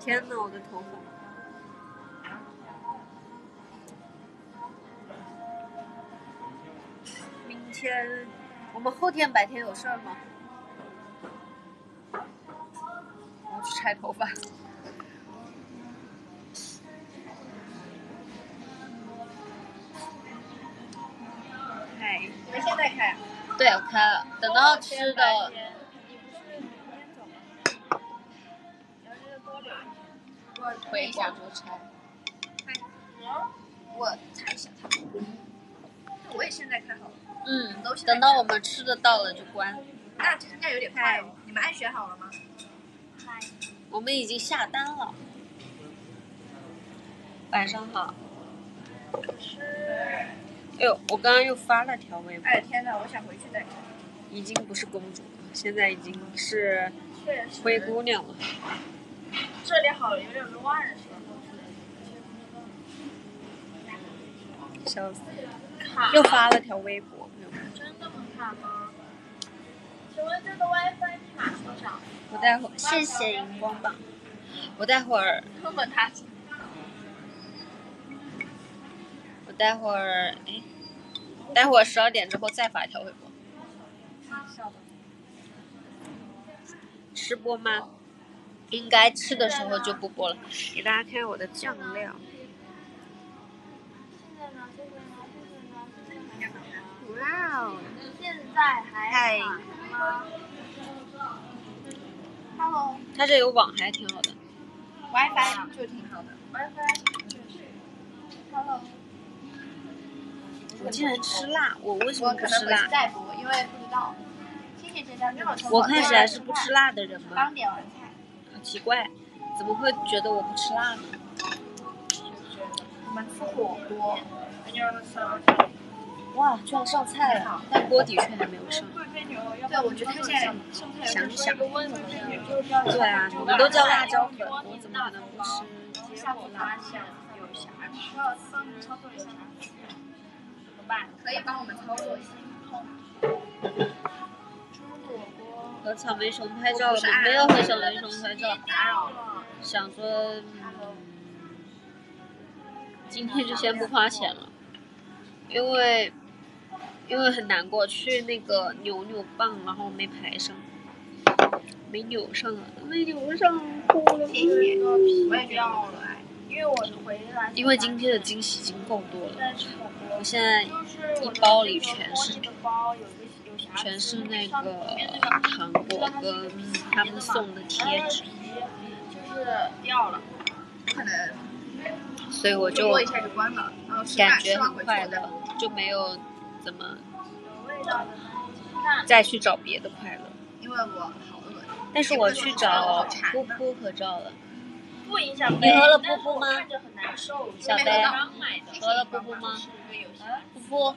天哪，我的头发！明天，我们后天白天有事儿吗？我要去拆头发。嗨， 你们现在开啊？ 对，我开了。等到吃的。回一下就拆。 我查一下它。我也现在开好了。 等到我们吃的到了就关。 那应该有点快哦。你们按选好了吗？ 我们已经下单了。晚上好。哎呦，我刚刚又发了条微博。 哎天哪，我想回去再看。 已经不是公主了，现在已经是灰姑娘了。 这里好有点乱是吧？ 笑死！又发了条微博，朋友们。 真的很卡吗？请问这个 WiFi 密码多少？ 我待会儿，谢谢荧光棒。我待会儿。 根本他。 我待会儿12点之后再发一条微博。吃播吗？应该吃的时候就不播了。给大家看我的酱料。哇哦！ 现在还好吗 ？Hello。 它这有网还挺好的。 WiFi 就挺好的。WiFi 就是。Hello。 我竟然吃辣，我为什么不吃辣？ 再播，因为不知道。谢谢姐姐。 我看起来是不吃辣的人吗？ 刚点完菜。 好奇怪，怎么会觉得我不吃辣呢？ 我们吃火锅。 哇，居然上菜了，但锅底却还没有上。 对，我觉得他现在想想。对啊，你们都叫辣椒粉，我怎么可能不吃？ 下午发现有瑕疵，要帮你操作一下。怎么办？可以帮我们操作一下。 和草莓熊拍照了吗？没有和草莓熊拍照。想说，今天就先不花钱了，因为很难过，去那个扭棒，然后没排上，没扭上，哭了。 谢谢，我也要了，因为我回来。 因为今天的惊喜已经够多了，我现在一包里全是那个糖果跟他们送的贴纸， 就是掉了，可能， 所以我就感觉很快乐，就没有怎么再去找别的快乐。 因为我好饿。 但是我去找噗噗合照了。 不影响。 你喝了噗噗吗？小贝，喝了噗噗吗？噗噗。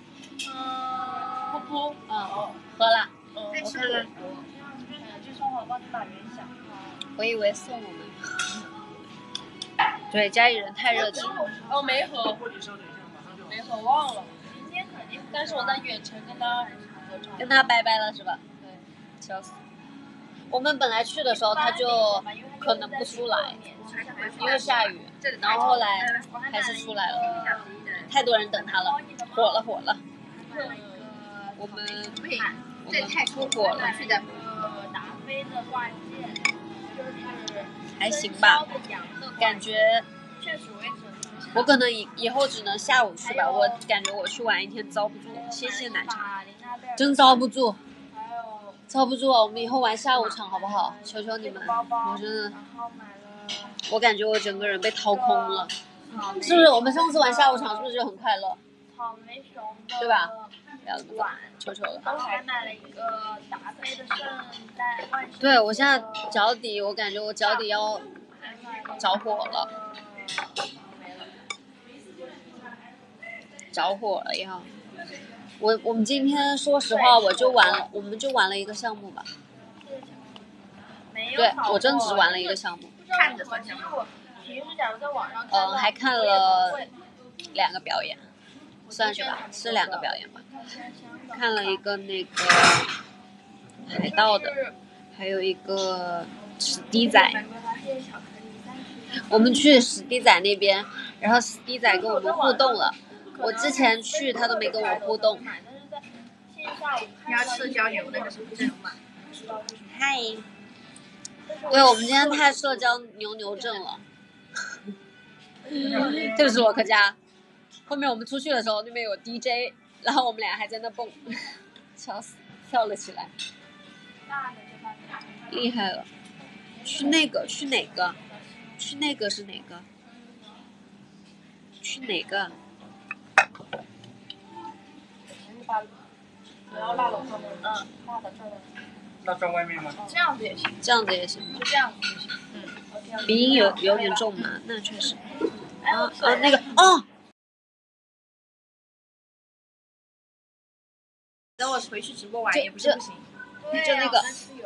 噗噗。喝了。我看看。我以为送我们。对，家里人太热情了。 没喝。没喝，忘了。但是我在远程跟他拜拜了是吧？对。笑死。我们本来去的时候他就可能不出来，因为下雨，然后后来还是出来了，太多人等他了，火了。我们出火了。还行吧，感觉我可能以后只能下午去吧，我感觉我去玩一天遭不住。谢谢奶茶，真遭不住。我们以后玩下午场好不好？求求你们，我真的，我感觉我整个人被掏空了，是不是？我们上次玩下午场是不是就很快乐？对吧？不要这么搞，求求了。 我还买了一个达菲的圣诞万圣。 对，我现在脚底，我感觉我脚底要着火了，要。我们今天说实话，我们就玩了一个项目吧。对，我真只玩了一个项目。 看着算项目。 还看了2个表演，算是吧，是2个表演吧。看了一个那个海盗的，还有一个史迪仔。 我们去史迪仔那边，然后史迪仔跟我们互动了。我之前去他都没跟我互动。 你要社交牛那个是不是？ 嗨，对，我们今天太社交牛症了。对不起我可家。后面我们出去的时候，那边有 DJ， 然后我们俩还在那蹦，笑死，跳了起来。厉害了。去哪个？去哪个是哪个？去哪个？ 你要辣楼上吗？辣的这儿。那在外面吗？ 这样子也行。 这样子也行。 就这样子就行。 鼻音有点重嘛？那确实。那个哦。 等我回去直播完也不是不行。 就那个。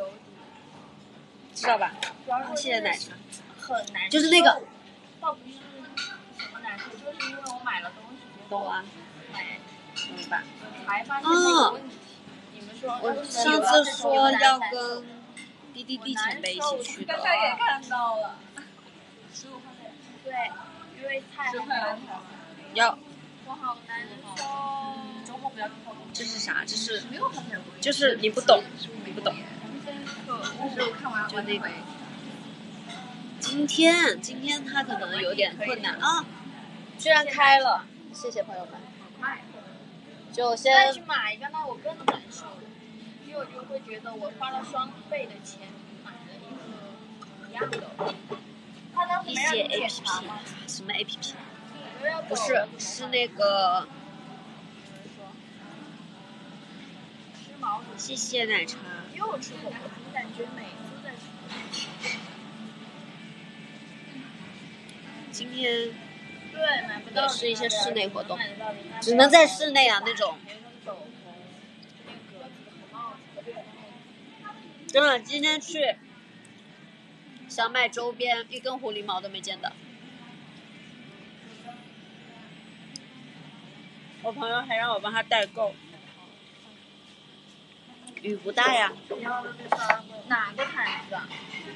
知道吧？谢谢奶茶。 很难。 就是那个。 倒不是什么难受，就是因为我买了东西。 懂啊。明白。 才发现这个问题。你们说。 我上次说要跟滴滴滴前辈一起去的。 刚才也看到了。15块钱。对，因为菜很难。 要。 我好难受。周末不要扣。 这是啥？就是你不懂，你不懂。就那个。今天他可能有点困难啊，居然开了，谢谢朋友们。就先去买一个，那我更难受，因为我就会觉得我花了双倍的钱买了一个一样的。 一些 APP， 什么 APP？ 不是，是那个。谢谢奶茶。 又吃火锅，我感觉每次在吃。 今天对买不到也是一些室内活动，只能在室内啊那种。真的，今天去想买周边，一根狐狸毛都没见到。我朋友还让我帮他代购。雨不大呀。 哪个毯子啊？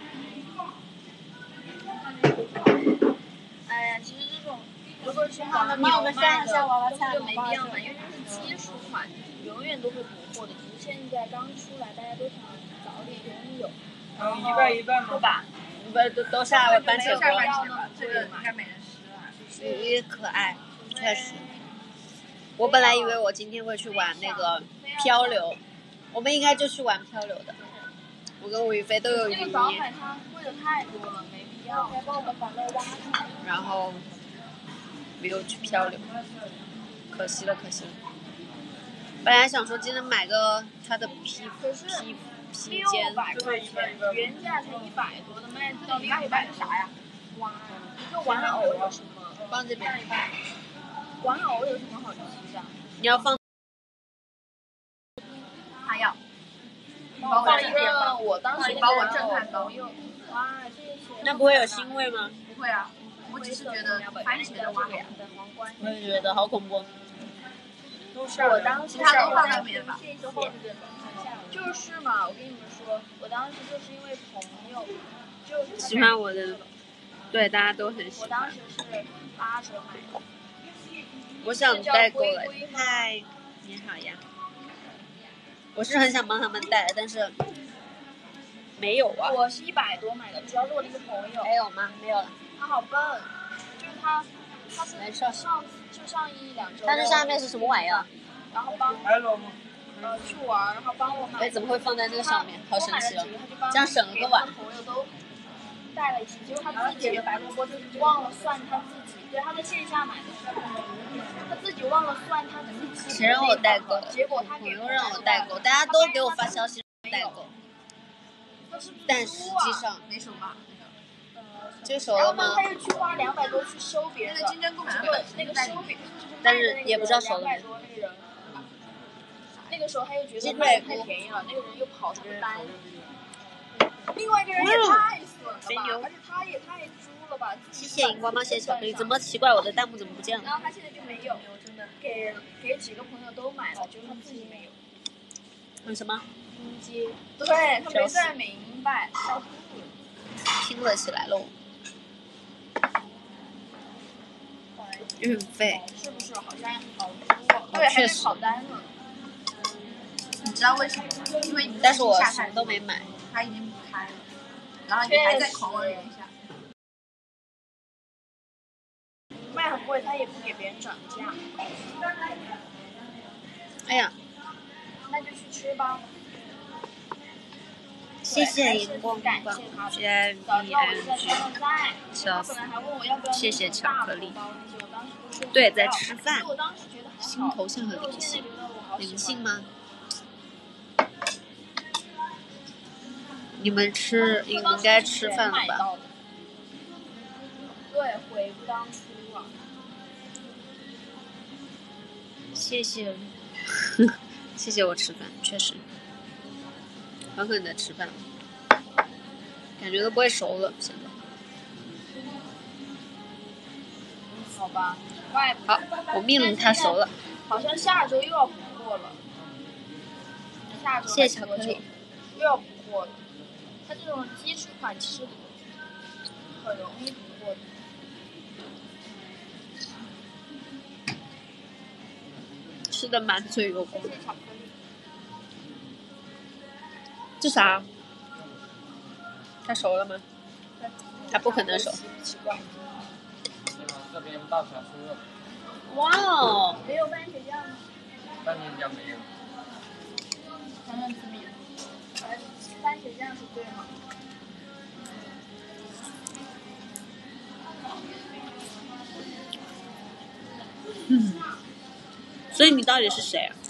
哎呀，其实这种如果是黄牛卖的，根本就没必要买，因为这是基础款，永远都会补货的。只是现在刚出来，大家都想早点拥有。 一半对吧？ 都下番茄锅。 这个应该没人吃了。 鱼可爱，确实。我本来以为我今天会去玩那个漂流。我们应该就去玩漂流的，我跟吴雨霏都有雨衣。 那个早买它贵的太多了，没必要。 然后没有去漂流，可惜了。本来想说今天买个它的披肩， 原价才100多的，卖到600是啥呀？哇，一个玩偶有什么？ 放这边。 玩偶有什么好吃的？ 你要放。 还要放一个，我当时把我震撼到，哇，谢谢。 那不会有腥味吗？ 不会啊，我只是觉得番茄的话， 我也觉得好恐怖。 我当时他都放在面吧，就是嘛，我跟你们说，我当时就是因为朋友，就是喜欢我的，对，大家都很喜欢。 我当时是8折买的。 我想代购了，嗨，你好呀。我是很想帮他们带，但是没有啊。 我是100多买的，主要是我那个朋友。 还有吗？没有了。 他好笨，就是他是上1-2周。 但是上面是什么玩意儿？ 然后帮去玩，然后帮我买。 哎，怎么会放在那个上面？好神奇哦！这样省了个碗。 朋友都带了一起，结果他自己忘了算他自己，对，他在线下买的，他自己忘了算他自己。 谁让我代购？ 结果他朋友让我代购，大家都给我发消息代购，但实际上没熟吧？ 就熟了吗？ 然后他又去花200多去收别人的，那个收别， 但是也不知道熟了没。 那个时候他又觉得卖太便宜了，那个人又跑他的单。另外一个人也太损了吧，而且他也太猪了吧！ 谢谢荧光棒，谢谢巧克力。怎么奇怪，我的弹幕怎么不见了？ 然后他现在就没有，真的给几个朋友都买了，就是他自己没有。 有什么？ 对，他没算明白。 听了起来喽。 运费是不是好像好多？对，还是跑单了。你知道为什么吗？因为你但是我什么都没买， 它已经不开了，然后你还在狂妄人一下。卖很贵，他也不给别人涨价。 哎呀， 那就去吃吧。 谢谢荧光棒 GIVNG， 笑死！谢谢巧克力。对，在吃饭。心头像很灵性，灵性吗？你们应该吃饭了吧？ 对，悔不当初啊！ 谢谢，谢谢我吃饭，确实，狠狠的吃饭，感觉都不会熟了，现在。 好吧， 好，我命令它熟了。 好像下周又要补货了。下周谢谢巧克力。 又要补货了。它这种基础款其实很容易补货的。 吃的满嘴有光。 谢谢巧克力。 这啥？它熟了吗？它不可能熟。 奇怪。 这边大侠出肉。 哇哦！ 没有番茄酱吗？ 番茄酱没有。 尝尝紫米。番茄酱是对吗？ 所以你到底是谁啊？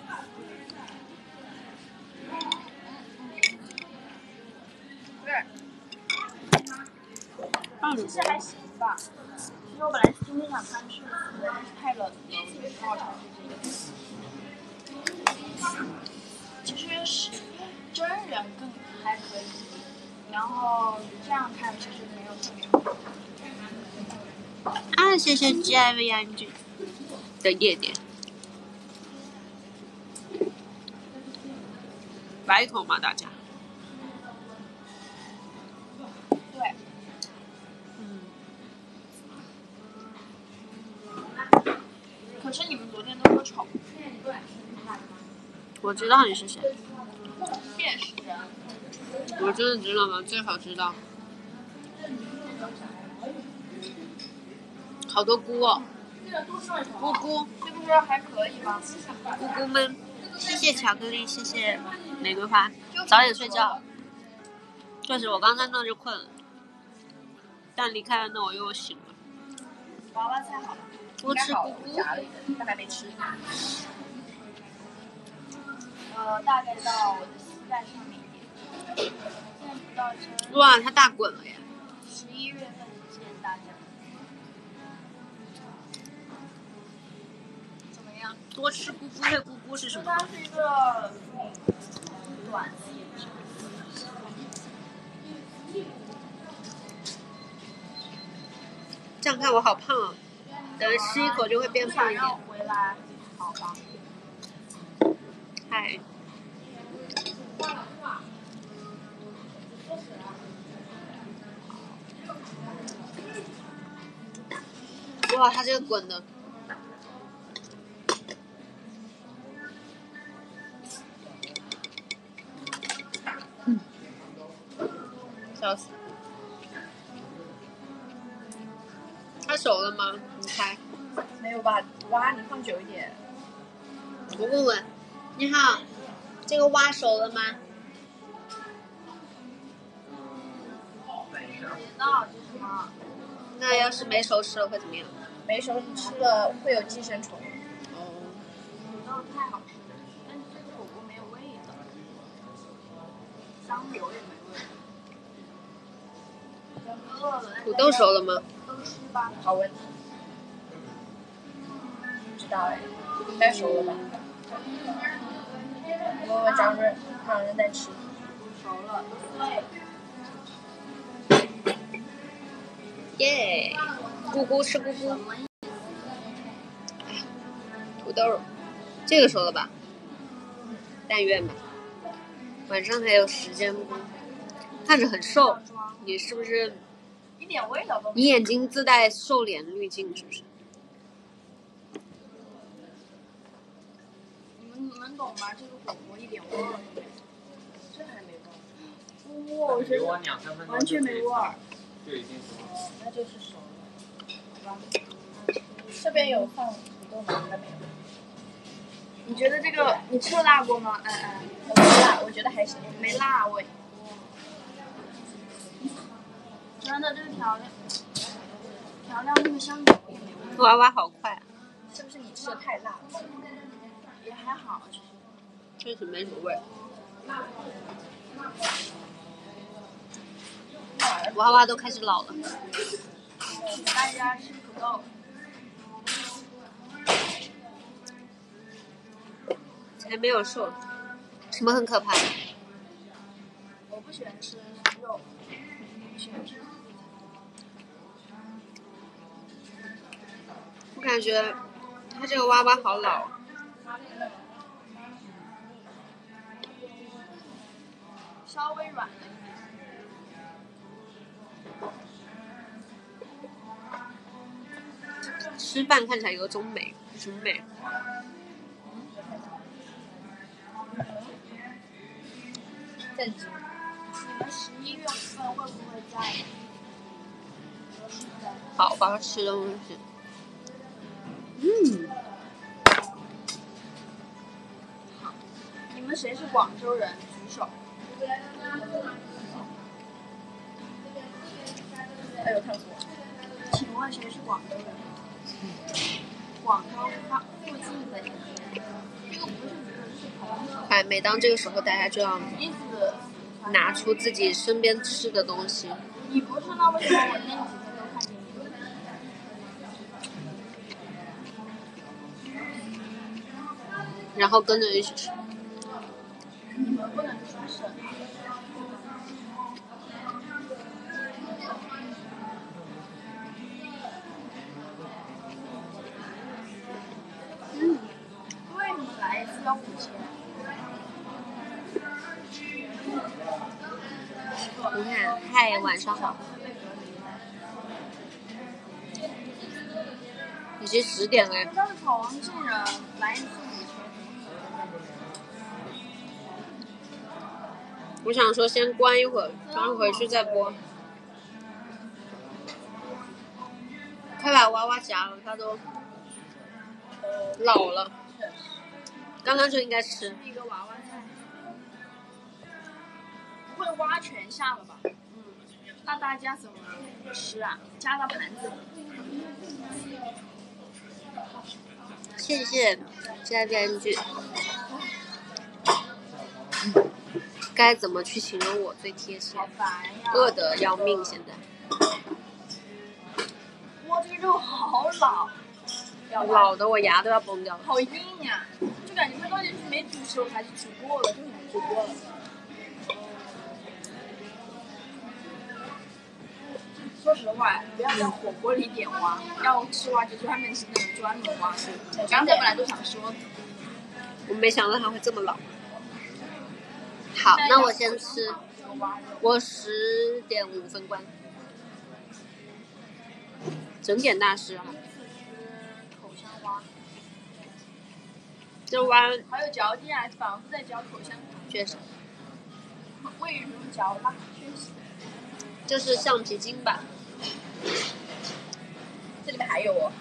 对。 其实还行吧。其实我本来今天想看视频的，但是太冷了，我就只好尝试这个。其实是真人更还可以，然后这样看其实没有特别好。 啊，谢谢 GIVNG 的夜点。来一口吗，大家？ 对。可是你们昨天都说丑。对。 我知道你是谁。 辨识人。 我真的知道吗？最好知道。好多菇哦。菇菇。 是不是还可以吧？ 菇菇们，谢谢巧克力，谢谢玫瑰花。早点睡觉。确实，我刚在那就困了，但离开了那我又醒了。 娃娃菜好了。 多吃菇菇。 但还没吃。大概到我的膝盖上面一点。现在不到这。 哇，它大滚了耶 ！11月份见大家。怎么样？ 多吃菇菇的菇菇是什么？ 它是一个短的眼睛。 这样看我好胖啊！等吃一口就会变胖一点。 回来，好吧。 嗨。哇，它这个滚的。笑死。它熟了吗？你猜？ 没有吧？蛙，你放久一点。 我问问。你好，这个蛙熟了吗？那要是没熟吃了会怎么样？ 没熟吃了会有寄生虫。 哦。 土豆太好吃了，但是这个火锅没有味道，香油也没味。饿了。 土豆熟了吗？ 都吃吧。好闻。不知道哎，应该熟了吧？问问张主任，看人在吃。熟了。 耶！菇菇吃菇菇。土豆，这个熟了吧？但愿吧。晚上还有时间不？看着很瘦，你是不是？ 一点味道都没有。 你眼睛自带瘦脸滤镜是不是？ 们懂吗？这个火锅一点味儿都没有，这还没味儿。哇，我觉得完全没味儿。 就已经熟了。 那就是熟了，好吧？这边有放土豆吗？还没有。你觉得这个你吃了辣锅吗？我没辣，我觉得还行，没辣味。真的，这个调料那个香油也没味。 娃娃好快啊！ 是不是你吃的太辣了？也还好，其实。 确实没什么味儿。娃娃都开始老了。 大家吃土豆。 还没有瘦，什么很可怕的？ 我不喜欢吃肉，我喜欢吃。 我感觉它这个娃娃好老。 稍微软了一点。 吃饭看起来有种美，什么美？ 震惊！你们11月份会不会在？ 好吧，吃东西。 你们谁是广州人？举手。哎呦，烫死我！请问谁是广州人？广州附近的一个，这个不是一个，是同省。 哎，每当这个时候，大家就要意思拿出自己身边吃的东西。 你不是，那为什么我那几天都看见你？ 然后跟着一起吃。 你们不能出省。为什么来一次要5000？ 你看，嗨，晚上好。已经10点了。 他是重庆人，来一次5000。 我想说先关一会儿，然后回去再播。快把娃娃夹了，它都老了。刚刚就应该吃。 一个娃娃菜。不会挖全下了吧？那大家怎么吃啊？夹到盘子里。 谢谢加编剧。该怎么去形容我最贴切？饿得要命，现在。 哇，这个肉好老。 老的我牙都要崩掉了。 好硬呀！就感觉它到底是没煮熟还是煮过了，就煮过了。说实话，不要在火锅里点蛙，要吃蛙就专门吃那种专门蛙。我刚才本来就想说， 我没想到它会这么老。好，那我先吃。我10点5分关。整点大师啊！ 口香蛙。 这蛙还有嚼劲啊，仿佛在嚼口香糖。 确实。 味如嚼蜡，确实。 这是橡皮筋吧？ 这里面还有哦。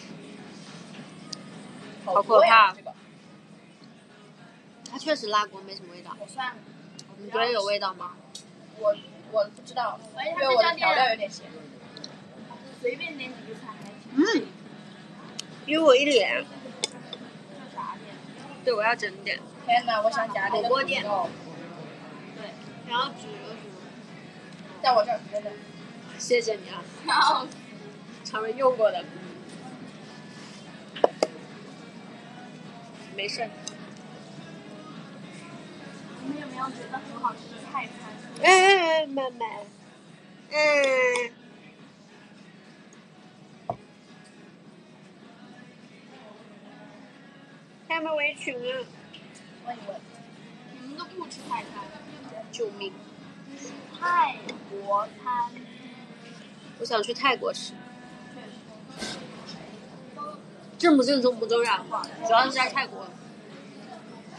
好可怕！ 这个。 它确实辣锅没什么味道。 我算了。 你觉得有味道吗？ 我不知道，因为我的调料有点咸。随便点几个菜还挺。 因为我一脸。 要炸点。 对，我要整点。 天哪，我想夹点火锅店。 对， 然后煮。 在我这儿真的。 谢谢你啊。 然后。 常人用过的。没事。 你们有没有觉得很好吃的泰餐？ 哎，妹妹。他们围裙啊！ 问一问，你们都不吃泰餐？ 救命！ 泰国餐。 我想去泰国吃。正不正宗不重要，主要是在泰国。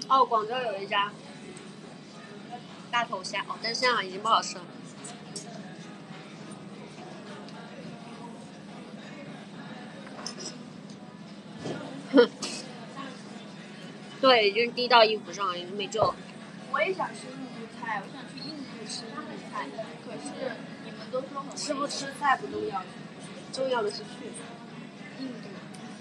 哦，广州有一家大头虾，哦，但是现在已经不好吃了。哼，对，已经滴到衣服上了，已经没救了。 我也想吃印度菜，我想去印度吃印度菜，可是你们都说很危险。 吃不吃菜不重要，重要的是去印度。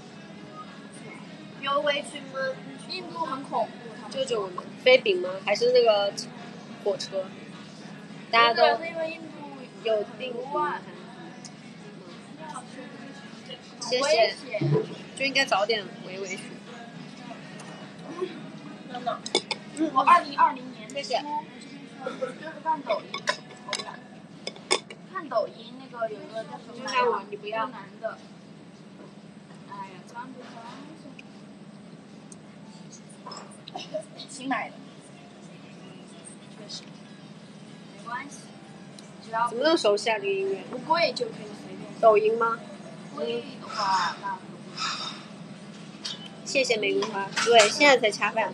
有围裙吗？ 印度很恐怖， 救救我们！飞饼吗？还是那个火车？大家都因为印度有病毒。谢危谢， 险。 就应该早点围裙。 真的。我2020年谢谢。 就是看抖音，看抖音那个有一个叫什么？ 看我，你不要。 男的。哎呀，穿不穿？新买的。确实。没关系。只要怎么那么熟悉啊？这个音乐？ 不贵就可以随便。 抖音吗？ 贵的话，那谢谢玫瑰花。对，现在才恰饭。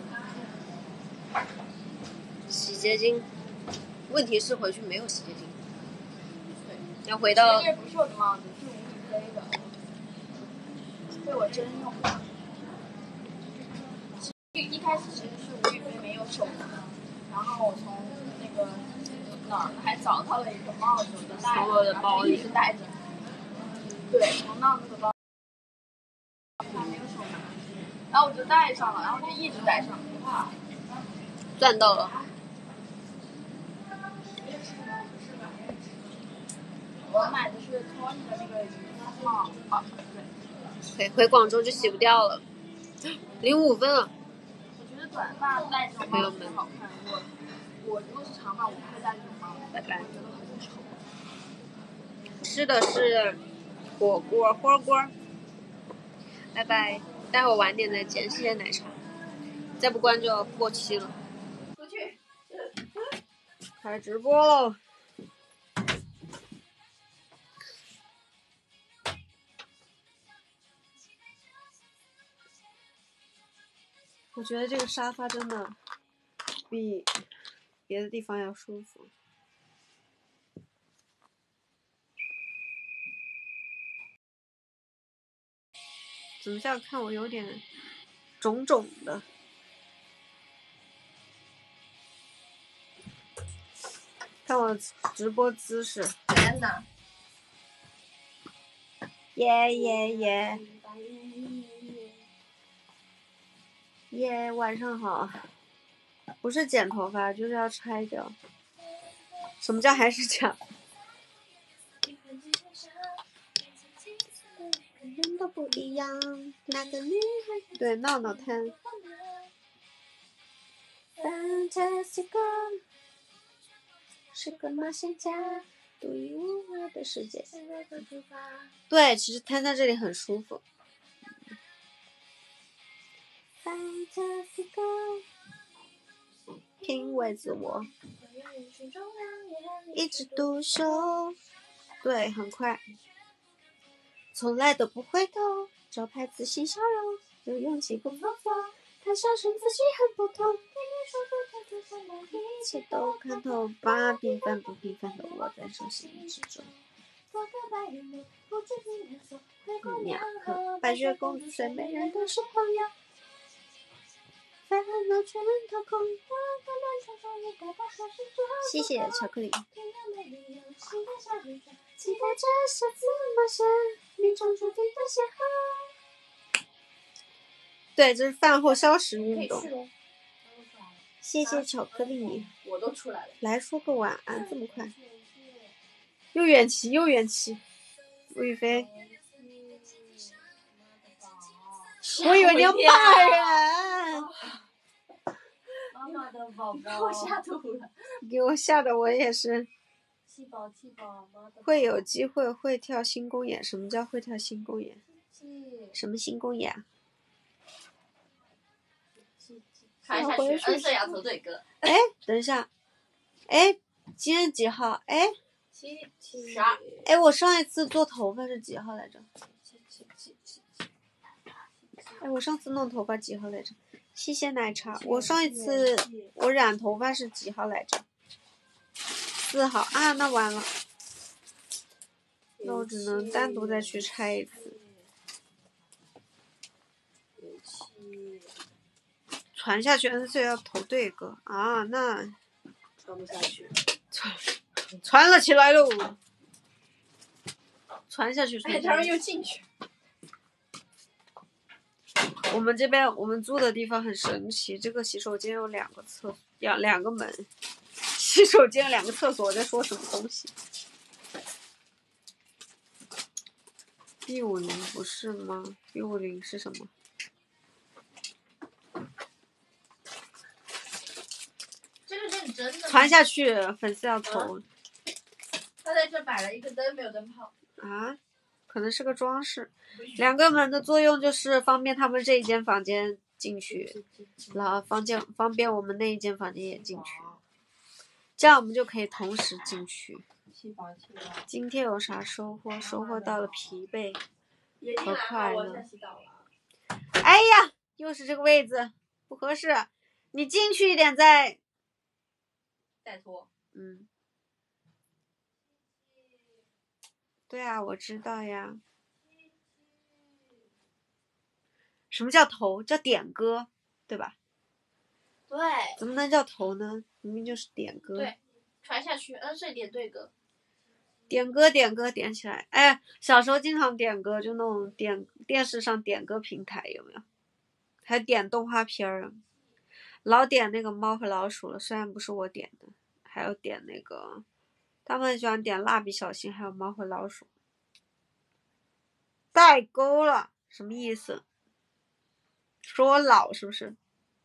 洗洁精，问题是回去没有洗洁精。对，要回到。 这不是我的帽子，是吴雨霏的，被我真用的。一开始其实是吴雨霏没有手的，然后我从那个哪儿还找到了一个帽子，我就戴着，然后一直戴着。对，从那个包还没有手拿，然后我就戴上了，然后就一直戴上。 赚到了。 我买的是 Tony 的那个帽， 对。回广州就洗不掉了。05分了。 我觉得短发戴这种帽子好看。我如果是长发，我不会戴这种帽子。 拜拜。 我觉得很丑。 吃的是火锅。拜拜，待会儿晚点再见，谢谢奶茶。再不关就要过期了。 出去。 开直播喽。我觉得这个沙发真的比别的地方要舒服。怎么这样看我有点肿肿的？看我直播姿势。 天哪！ 耶，晚上好。不是剪头发，就是要拆掉。什么叫还是讲？人都不一样，那个女孩。对，闹闹摊。Fantastical， 是个冒险家，独一无二的世界。对，其实瘫在这里很舒服。Fantastical， 品味自我，一枝独秀。对，很快。从来都不回头，招牌自信笑容，有勇气不放松，他相信自己很普通，一切都看透，把平凡不平凡的握在手心之中。鸟和白雪公主睡美人都是朋友，烦恼全掏空，谢谢巧克力。期待着下次冒险，命中注定的邂逅。对，这是饭后消食运动。谢谢巧克力。 我都出来了。 来说个晚安，这么快？又远期。吴雨霏。我以为你要骂人。 妈妈的宝宝。给我吓吐了。 给我吓得我也是。 气宝， 会有机会会跳新公演。什么叫会跳新公演？什么新公演啊？ 看一下许恩瑟亚头对歌。 哎，等一下。哎，今天几号？哎 ，12。 哎，我上一次做头发是几号来着？哎，我上次弄头发几号来着？ 谢谢奶茶。我上一次我染头发是几号来着？4号啊，那完了，那我只能单独再去拆一次。传下去，N 岁要投对歌啊，那传不下去， 传了起来喽，传下去，传他们又进去。 我们这边我们住的地方很神奇，这个洗手间有2个厕，两个门，洗手间有2个厕所。我在说什么东西？B50不是吗？B50是什么？ 这个认真的。 传下去，粉丝要投。 他在这摆了一个灯，没有灯泡。 啊？可能是个装饰。2个门的作用就是方便他们这一间房间进去，然后方便我们那一间房间也进去，这样我们就可以同时进去。今天有啥收获？收获到了疲惫和快乐。哎呀，又是这个位子，不合适，你进去一点再拖。 对啊，我知道呀。什么叫投？叫点歌，对吧？ 对。 怎么能叫投呢？明明就是点歌。 对，传下去，N 岁点对歌。 点歌，点起来！哎，小时候经常点歌，就那种电视上点歌平台有没有？还点动画片儿，老点那个猫和老鼠了，虽然不是我点的，还有点那个，他们很喜欢点蜡笔小新，还有猫和老鼠。代沟了，什么意思？说我老是不是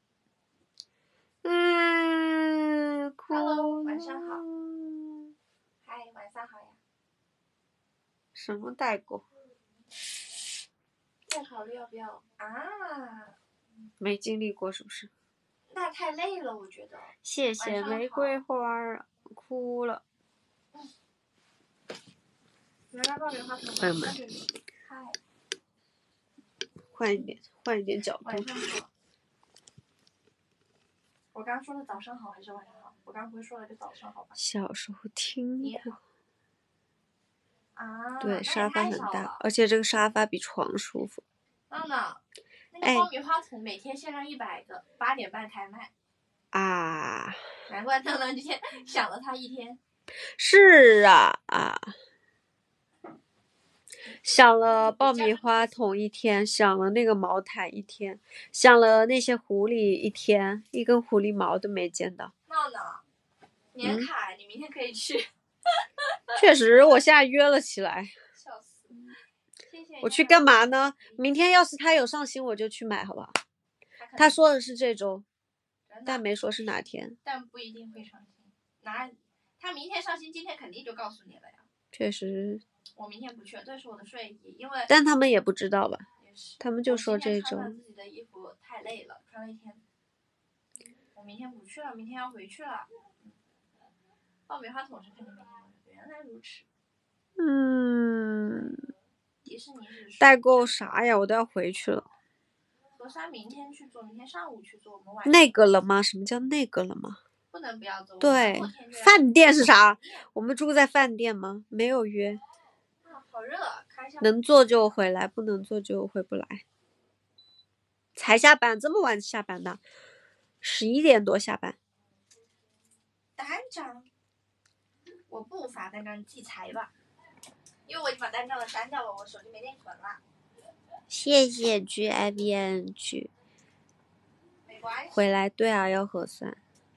？Hello， 晚上好。嗨，晚上好呀。 什么代沟？ 再考虑要不要啊？ 没经历过是不是？ 那太累了，我觉得。 谢谢玫瑰花，哭了。朋友们，换一点角度。 晚上好。我刚说的早上好还是晚上好？我刚不是说了个早上好吧？ 小时候听过。 啊。 对，沙发很大，而且这个沙发比床舒服。 娜娜，那个爆米花桶每天限量100个，8点半开卖。 啊。 难怪娜娜今天想了他一天。 是啊想了爆米花桶一天，想了那个毛毯一天，想了那些狐狸一天，一根狐狸毛都没见到。 闹闹，年卡，你明天可以去。 确实，我现在约了起来。 笑死！谢谢。 我去干嘛呢？明天要是他有上新，我就去买，好不好？他说的是这周，但没说是哪天。 但不一定会上新。他明天上新，今天肯定就告诉你了呀。 确实。 我明天不去，这是我的睡衣，因为。 但他们也不知道吧？他们就说这周。 我今天穿了自己的衣服太累了，穿了一天。我明天不去了，明天要回去了。爆米花桶是肯定没听过的，原来如此。迪士尼是。 代购啥呀？我都要回去了。 河山明天去做，明天上午去做，我们晚上。 那个了吗？什么叫那个了吗？ 不能不要做。 对，饭店是啥？我们住在饭店吗？没有约。 好热，开一下。 能做就回来，不能做就回不来。才下班，这么晚下班的？11点多下班。 单张，我不发单张，记财吧，因为我已经把单张删掉了，我手机没内存了。 谢谢 GIBN 没关系。 回来，对啊，要核酸。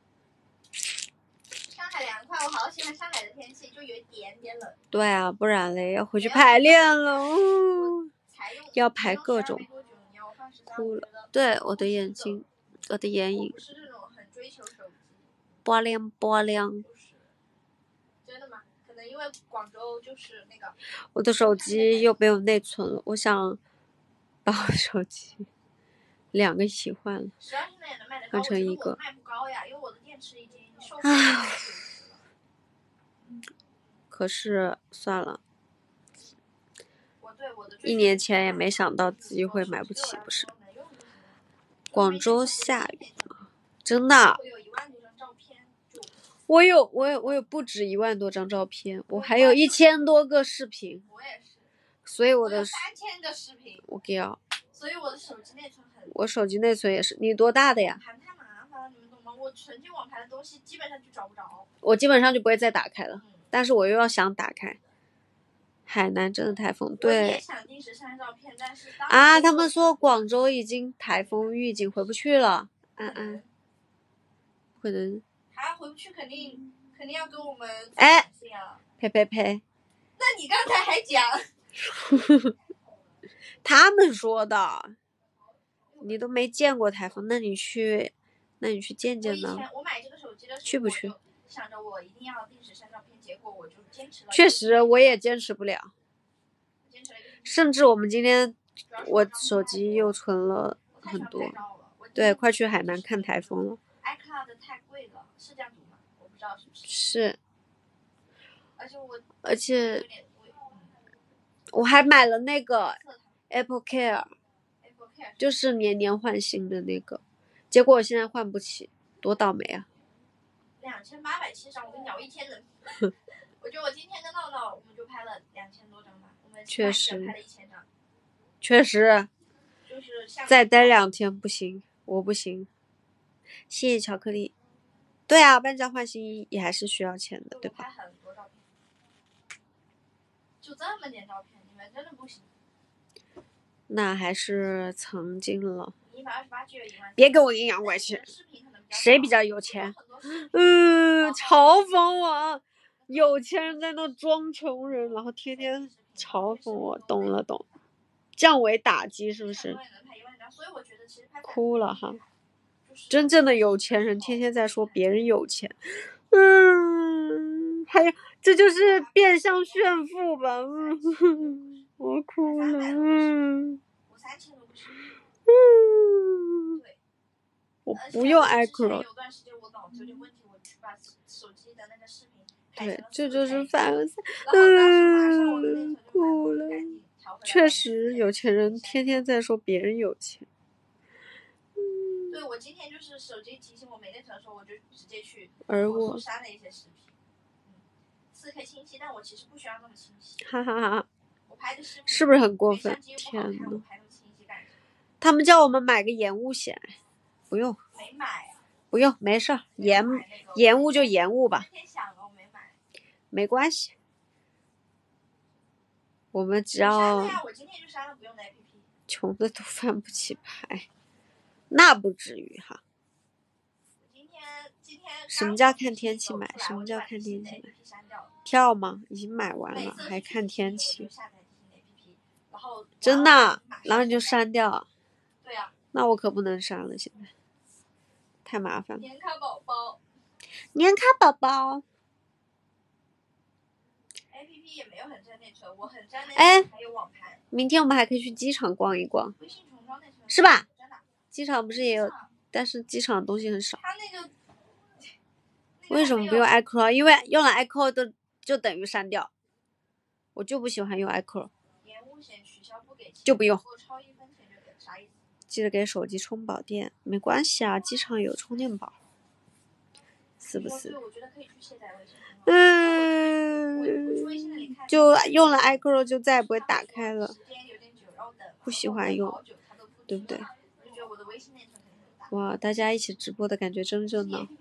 上海凉快，我好喜欢上海的天气，就有一点点冷。 对啊，不然嘞，要回去排练了，要排各种。哭了，对，我的眼睛，我的眼影。 不是这种很追求手机。 波亮波亮。 真的吗？可能因为广州就是那个。 我的手机又没有内存了，我想把我手机2个一起换了，换成1个。 卖不高呀，因为我的电池已经受不了。可是算了。1年前也没想到自己会买不起，不是？ 广州下雨吗？真的？ 我有1万多张照片。 我有不止1万多张照片，我还有1000多个视频。 我也是。 所以我的 3000个视频。 我给啊。 所以我的手机内存很。 我手机内存也是。你多大的呀？ 盘太麻烦了，你们懂吗？我存进网盘的东西基本上就找不着。 我基本上就不会再打开了，但是我又要想打开。海南真的台风，对。 我也想定时删照片，但是他们说广州已经台风预警回不去了。可能。 他回不去肯定要跟我们。 呸。 那你刚才还讲。 他们说的。你都没见过台风，那你去见见呢？ 我买这个手机的时候去不去？ 想着我一定要定时删照片，结果我就坚持了。 确实，我也坚持不了。甚至我们今天，我手机又存了很多。对，快去海南看台风了。 iCloud 太贵了，是这样读吗？我不知道是不是。 是。 而且我还买了那个 Apple Care。就是年年换新的那个，结果我现在换不起，多倒霉啊 ！2870张，我跟你讲，我一天能。我觉得我今天跟闹闹，我们就拍了2000多张吧，我们确实拍了1000张。 确实。 就是再待2天不行，我不行。谢谢巧克力。对啊，搬家换新也还是需要钱的，对吧？ 拍很多照片，就这么点照片，你们真的不行。 那还是曾经了。 128 别给我阴阳怪气，谁比较有钱？嘲讽我，有钱人在那装穷人，然后天天嘲讽我，懂了，降维打击是不是？哭了哈。真正的有钱人天天在说别人有钱，还有这就是变相炫富吧。我哭了。我不用 iCloud。对，这就是凡尔赛。哭了。确实，有钱人天天在说别人有钱。 对，我今天就是手机提醒我没内存的时候，我就直接去删了一些视频。4K 清晰，但我其实不需要那么清晰。 哈哈哈。 我拍的视频是不是很过分？天呐。他们叫我们买个延误险，不用。 没买。 不用，没事，延误就延误吧。没关系。我们只要。 我今天就删了不用的 APP。 穷的都翻不起牌，那不至于哈。什么叫看天气买？什么叫看天气买？票吗？已经买完了，还看天气？真的？然后你就删掉？ 对呀。 那我可不能删了，现在太麻烦了。 年卡宝宝。APP 也没有很占内存，我很占内存，还有网盘。 明天我们还可以去机场逛一逛，是吧？机场不是也有，但是机场的东西很少。为什么不用 iCloud？ 因为用了 iCloud 就等于删掉，我就不喜欢用 iCloud。就不用。记得给手机充饱电，没关系啊，机场有充电宝，是不是？就用了 iCloud 就再也不会打开了，不喜欢用，对不对？哇，大家一起直播的感觉真热闹。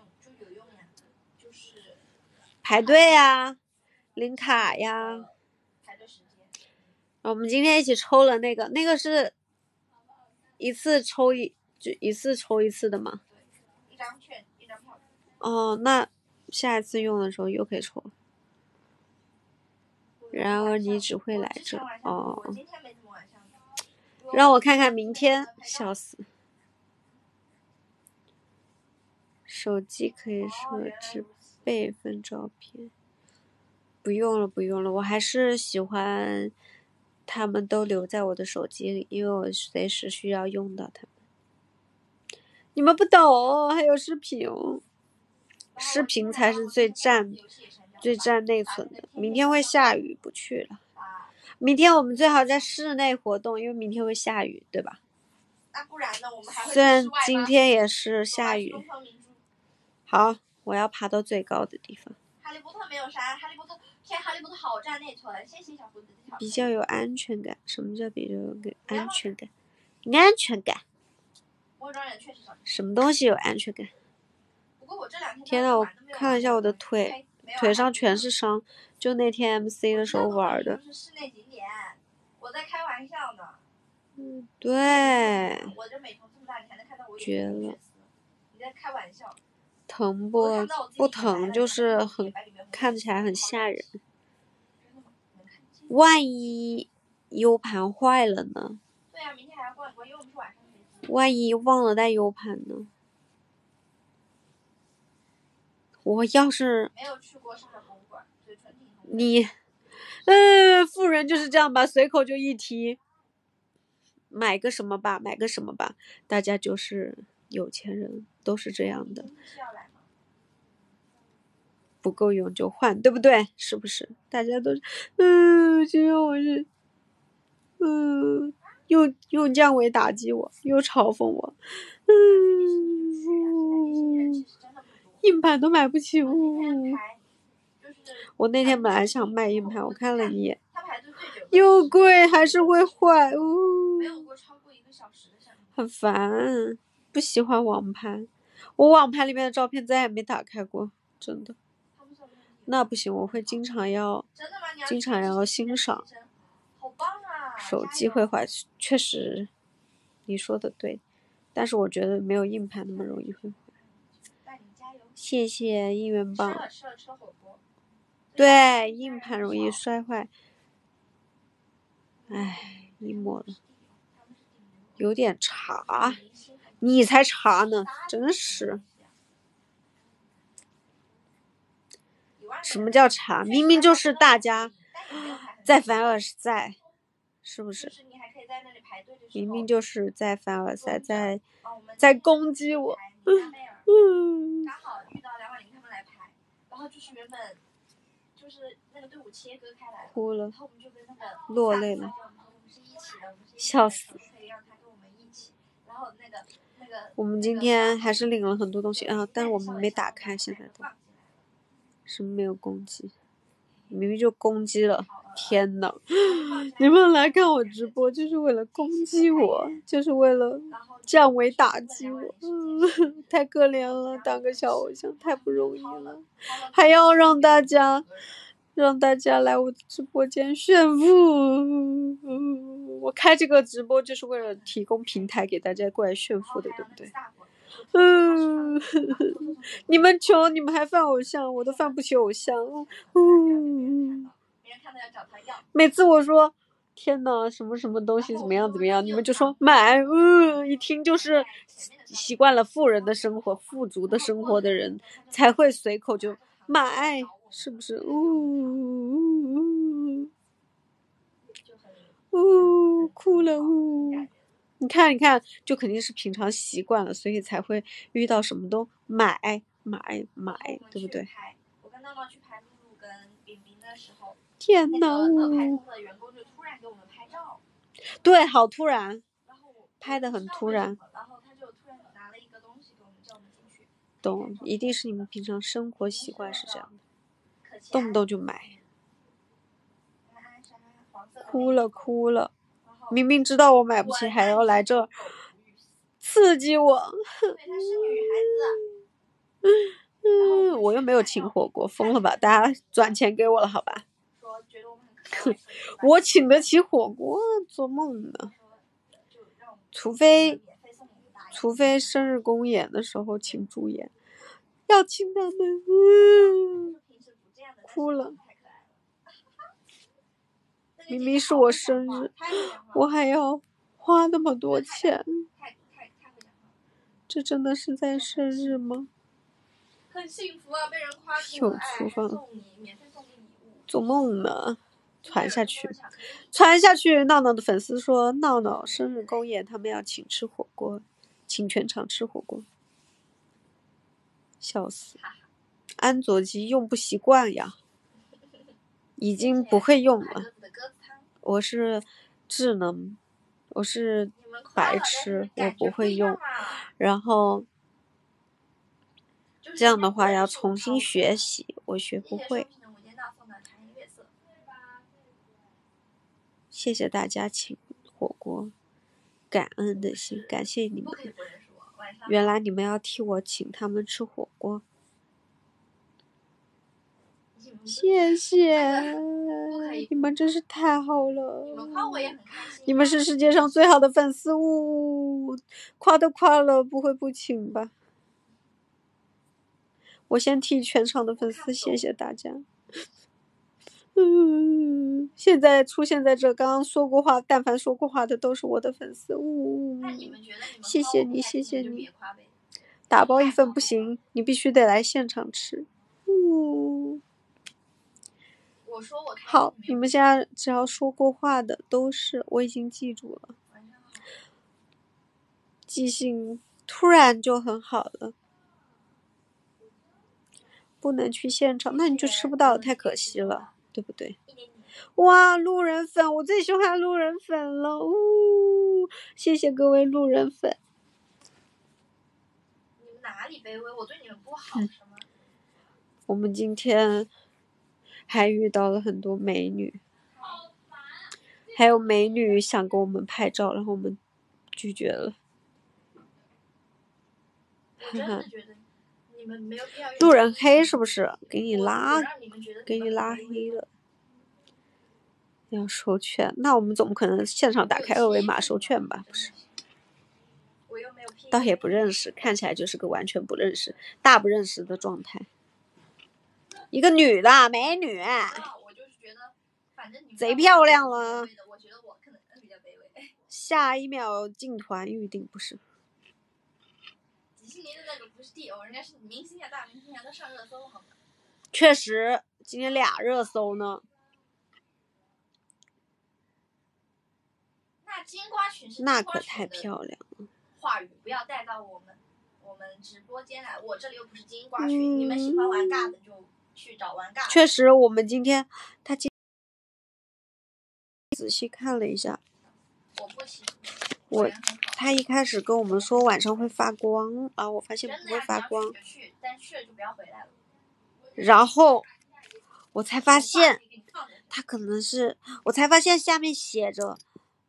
排队呀，领卡呀。我们今天一起抽了那个是一次抽一次的吗？ 一张券一张票。 哦，那下一次用的时候又可以抽。然而你只会来这哦。让我看看明天，笑死。手机可以设置备份照片。不用了，我还是喜欢他们都留在我的手机里，因为我随时需要用到他们。你们不懂，还有视频，视频才是最占内存的。明天会下雨，不去了。明天我们最好在室内活动，因为明天会下雨，对吧？ 那不然呢？我们还会虽然去室外吗今天也是下雨。好，我要爬到最高的地方。 哈利波特没有啥，哈利波特偏哈利波特好站内存，谢谢小胡子。 比较有安全感，什么叫比较有安全感？安全感。什么东西有安全感？天呐，我看了一下我的腿上全是伤，就那天 MC 的时候玩的。 室内景点，我在开玩笑呢。 对。 我这美瞳这么大，你还能看到我绝了。 你在开玩笑。 疼不疼？就是看起来很吓人。万一 U 盘坏了呢？ 对啊，明天还要逛，因为我们是晚上飞机。 万一忘了带 U 盘呢？我要是没有去过上海博物馆，所以纯挺你，富人就是这样吧，随口就一提，买个什么吧，大家就是有钱人，都是这样的。不够用就换，对不对？是不是？大家都是，今天我是，用降维打击我，又嘲讽我，硬盘都买不起，我那天本来想卖硬盘，我看了一眼，又贵还是会坏，很烦，不喜欢网盘，我网盘里面的照片再也没打开过，真的。那不行，我会经常要欣赏。手机会坏，确实，你说的对，但是我觉得没有硬盘那么容易会坏。谢谢应援棒。对，硬盘容易摔坏。唉，emo了，有点茶，你才茶呢，真是。什么叫茶？明明就是大家在凡尔赛，是不是？明明就是在凡尔赛，在攻击我。 刚好遇到梁婉玲他们来排，然后就是原本就是那个队伍切割开来， 哭了， 然后我们就跟那个落泪了，笑死。我们今天还是领了很多东西啊，但是我们没打开，现在都。什么没有攻击？明明就攻击了！天哪！你们来看我直播就是为了攻击我，就是为了降维打击我，太可怜了，当个小偶像太不容易了，还要让大家来我的直播间炫富。我开这个直播就是为了提供平台给大家过来炫富的，对不对？你们穷，你们还犯偶像，我都犯不起偶像。每次我说天哪，什么什么东西怎么样，你们就说买。一听就是习惯了富人的生活、富足的生活的人才会随口就买，是不是？哭了。你看，就肯定是平常习惯了，所以才会遇到什么都买，对不对？ 我跟闹闹去拍露露跟冰冰的时候， 天哪！ 排空的员工就突然给我们拍照。 对，好突然，拍得很突然。 然后他就突然拿了一个东西给我们，叫我们进去。 懂，一定是你们平常生活习惯是这样的，动不动就买。哭了。明明知道我买不起，还要来这刺激我。我又没有请火锅，疯了吧？大家转钱给我了，好吧？我请得起火锅，做梦呢！除非生日公演的时候请主演，要请他们。哭了。明明是我生日，我还要花那么多钱，这真的是在生日吗？ 很幸福啊，被人夸有厨房，做梦呢！传下去。闹闹的粉丝说，闹闹生日公演，他们要请全场吃火锅，笑死！安卓机用不习惯呀，已经不会用了。我是智能我是白痴，我不会用。然后这样的话要重新学习，我学不会。谢谢大家请火锅，感恩的心，感谢你们。原来你们要替我请他们吃火锅，谢谢你们，真是太好了。你们是世界上最好的粉丝，夸都夸了，不会不请吧？我先替全场的粉丝谢谢大家。现在出现在这，刚刚说过话，但凡说过话的都是我的粉丝。谢谢你，谢谢你。打包1份不行，你必须得来现场吃。好，你们现在只要说过话的都是，我已经记住了。记性突然就很好了。不能去现场，那你就吃不到，太可惜了，对不对？哇，路人粉，我最喜欢路人粉了，谢谢各位路人粉。 你们哪里卑微？我对你们不好是吗？ 我们今天还遇到了很多美女，还有美女想跟我们拍照，然后我们拒绝了。 我真的觉得你们没有必要。 路人黑是不是？给你拉黑了。要收券，那我们总不可能现场打开2维码收券吧？不是，倒也不认识，看起来就是个完全不认识、大不认识的状态。一个女的美女，贼漂亮了。下一秒进团预定，不是？ 迪士尼的那个不是地偶，人家是明星呀，大明星呀，都上热搜好吗？ 确实，今天2热搜呢。那可太漂亮了。 话语不要带到我们直播间来，我这里又不是金瓜群，你们喜欢玩尬的就去找玩尬的。 确实，我们今天仔细看了一下，他一开始跟我们说晚上会发光，啊，我发现不会发光， 但去了就不要回来了。 然后我才发现他可能是，我才发现下面写着。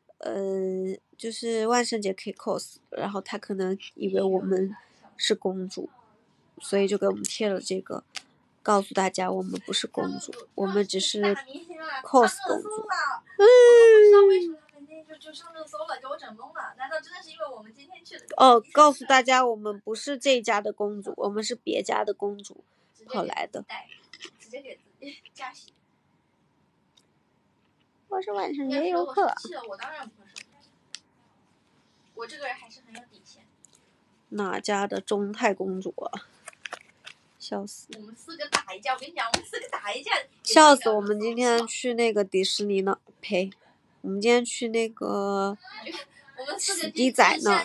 就是万圣节可以 cos， 然后他可能以为我们是公主，所以就给我们贴了这个，告诉大家我们不是公主，我们只是 cos 公主。 我不知道为什么他们今天就上热搜了，给我整懵了。难道真的是因为我们今天去的？ 告诉大家我们不是这家的公主，我们是别家的公主跑来的。 直接给自己加戏。 我是万圣节游客。 我当然不会说。我这个人还是很有底线。 哪家的中泰公主啊？笑死！ 我们4个打一架，我跟你讲，我们4个打一架。 笑死！我们今天去那个迪士尼呢，呸！我们今天去那个死敌仔呢。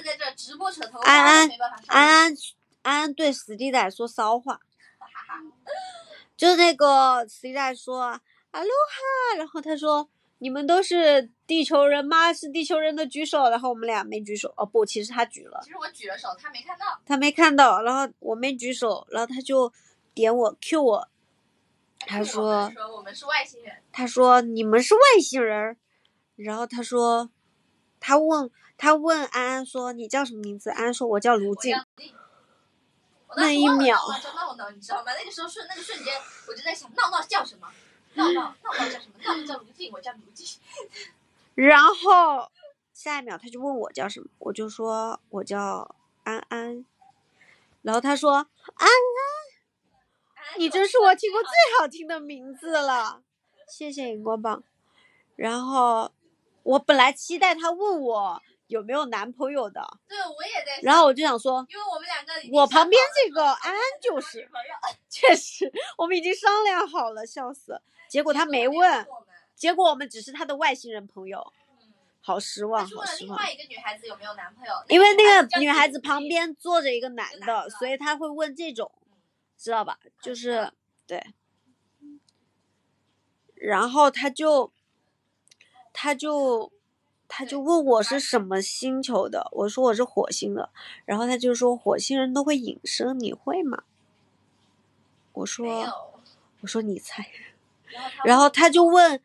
安安对死敌仔说骚话，就是那个死敌仔说阿罗哈，然后他说。你们都是地球人吗？是地球人的举手，然后我们俩没举手。哦不，其实他举了。 其实我举了手，他没看到。 他没看到，然后我没举手，然后他就点我 Q 我，他说我们是外星人。 他说你们是外星人，然后他说他问安安说你叫什么名字？安安说我叫卢静。那一秒， 闹，你知道吗？那个瞬间，我就在想闹叫什么？闹叫什么？闹叫卢静，我叫卢静。 然后下一秒他就问我叫什么，我就说我叫安安。然后他说安安，你真是我听过最好听的名字了，谢谢荧光棒。然后我本来期待他问我有没有男朋友的， 对，我也在想。 然后我就想说， 因为我们2个， 我旁边这个安安就是，确实我们已经商量好了，笑死。结果他没问，结果我们只是他的外星人朋友，好失望，好失望。 另外一个女孩子有没有男朋友？ 因为那个女孩子旁边坐着一个男的，所以他会问这种，知道吧？就是对。然后他他就问我是什么星球的，我说我是火星的，然后他就说火星人都会隐身，你会吗？我说你猜，然后他就问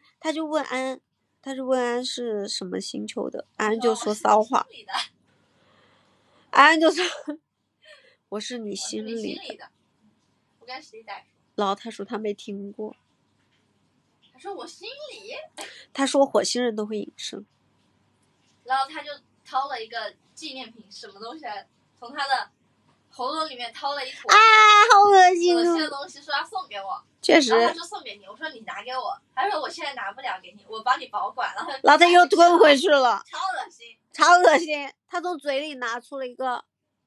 安是什么星球的，安就说骚话，安就说我是你心里的， 我跟史蒂仔说， 然后他说他没听过， 他说我心里， 他说火星人都会隐身， 然后他就掏了一个纪念品，什么东西来，从他的喉咙里面掏了一坨好恶心的东西，说要送给我。 确实， 然后他说送给你，我说你拿给我，他说我现在拿不了给你，我帮你保管，然后他又吞回去了， 超恶心， 超恶心。他从嘴里拿出了一个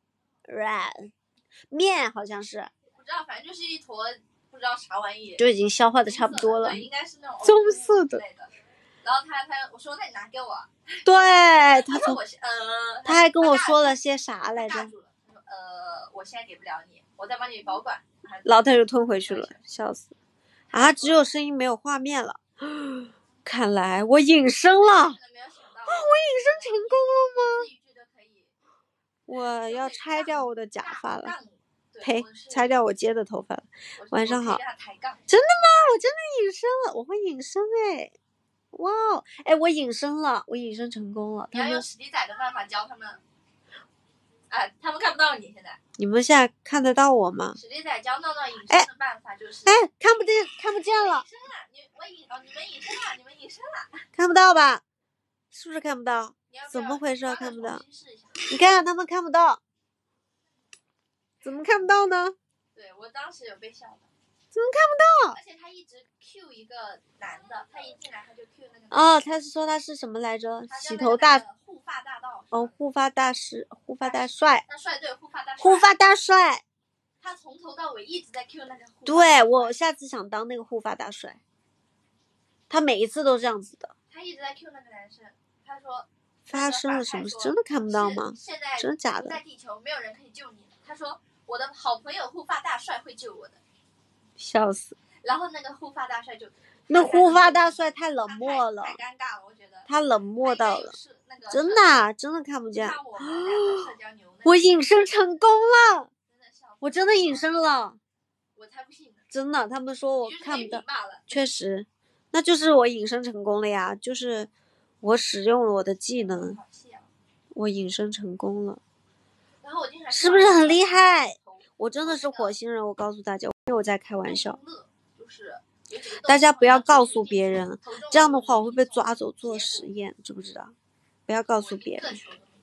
面，好像是不知道，反正就是一坨不知道啥玩意， 就已经消化的差不多了， 对，应该是那种棕色的。 然后我说那你拿给我， 对，他还跟我说了些啥来着？ 我现在给不了你，我再帮你保管。 然后他就吞回去了，笑死！啊，只有声音没有画面了。看来我隐身了，我隐身成功了吗？我要拆掉我的假发了，呸，拆掉我接的头发了。晚上好，真的吗？我真的隐身了，我会隐身哎！哇哦，哎，我隐身了，我隐身成功了。 你要用史蒂仔的办法教他们。他们看不到你现在。 你们现在看得到我吗？ 史蒂仔教闹闹隐身的办法就是。 看不见了。 你们隐身了。 看不到吧？是不是看不到？怎么回事？看不到？你看他们看不到。怎么看不到呢？ 对，我当时有被笑的。 怎么看不到？ 而且他一直 Q 一个男的，他一进来他就 Q 那个。 他是说他是什么来着？洗头大护发大盗。 护发大师，护发大帅。 对， 护发大帅。 他从头到尾一直在 Q 那个护发。 对，我下次想当那个护发大帅。他每一次都这样子的。 他一直在 Q 那个男生，他说发生了什么事？真的看不到吗？ 现在真的假的？ 在地球没有人可以救你。他说我的好朋友护发大帅会救我的。 笑死！ 然后那个护发大帅就， 那护发大帅太冷漠了， 太尴尬了，我觉得他冷漠到了，真的看不见。我隐身成功了，我真的隐身了， 我才不信呢。 真的，他们说我看不到，确实，那就是我隐身成功了呀，就是我使用了我的技能，我隐身成功了，是不是很厉害？我真的是火星人，我告诉大家，没有在开玩笑。大家不要告诉别人，这样的话我会被抓走做实验，知不知道？不要告诉别人。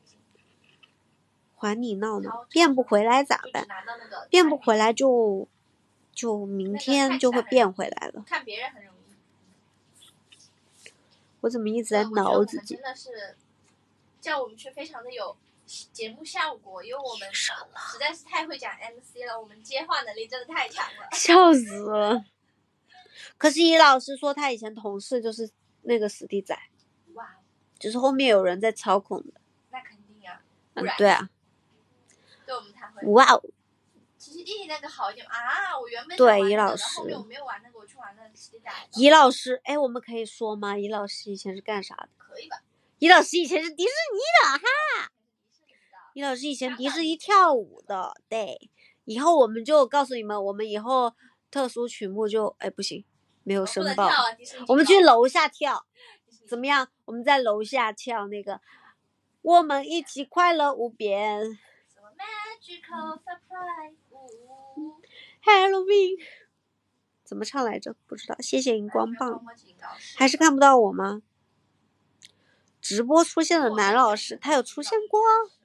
还你闹闹，变不回来咋办？变不回来就明天就会变回来了。 看别人很容易。 我怎么一直在挠自己？ 真的是叫我们去非常的有节目效果，因为我们实在是太会讲 MC 了，我们接话能力真的太强了， 笑死了。可是尹老师说他以前同事就是那个史蒂仔， 哇， 就是后面有人在操控的。 那肯定啊， 对啊， 对我们才会。 哇哦， 其实弟弟那个好一点啊，我原本对尹老师， 后面我没有玩那个，我去玩那个史蒂仔。 尹老师，我们可以说吗？尹老师以前是干啥的？ 可以吧？ 尹老师以前是迪士尼的哈。尹老师以前迪士尼跳舞的，对。以后我们就告诉你们，我们以后特殊曲目就不行，没有申报，我们去楼下跳，怎么样？我们在楼下跳那个，我们一起快乐无边。Halloween 怎么唱来着？不知道。谢谢荧光棒。还是看不到我吗？直播出现的男老师，他有出现过。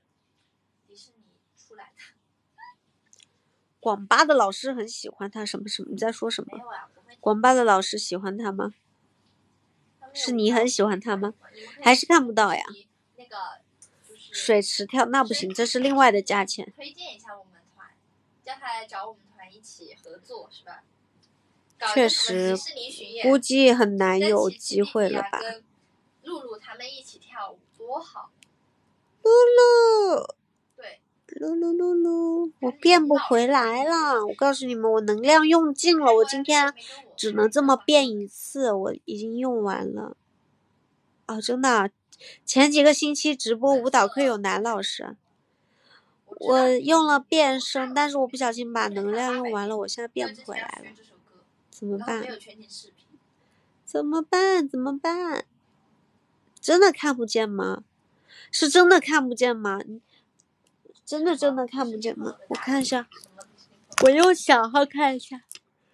广巴的老师很喜欢他，什么？你在说什么？广巴的老师喜欢他吗？是你很喜欢他吗？还是看不到呀？水池跳那不行，这是另外的价钱。 推荐一下我们团，叫他来找我们团一起合作，是吧？ 确实，估计很难有机会了吧？ 露露他们一起跳舞多好！ 露露。 露露，我变不回来了！我告诉你们，我能量用尽了，我今天只能这么变一次，我已经用完了。真的， 前几个星期直播舞蹈课有男老师，我用了变声，但是我不小心把能量用完了，我现在变不回来了，怎么办？怎么办？怎么办？真的看不见吗？是真的看不见吗？真的看不见吗？我看一下，我用小号看一下。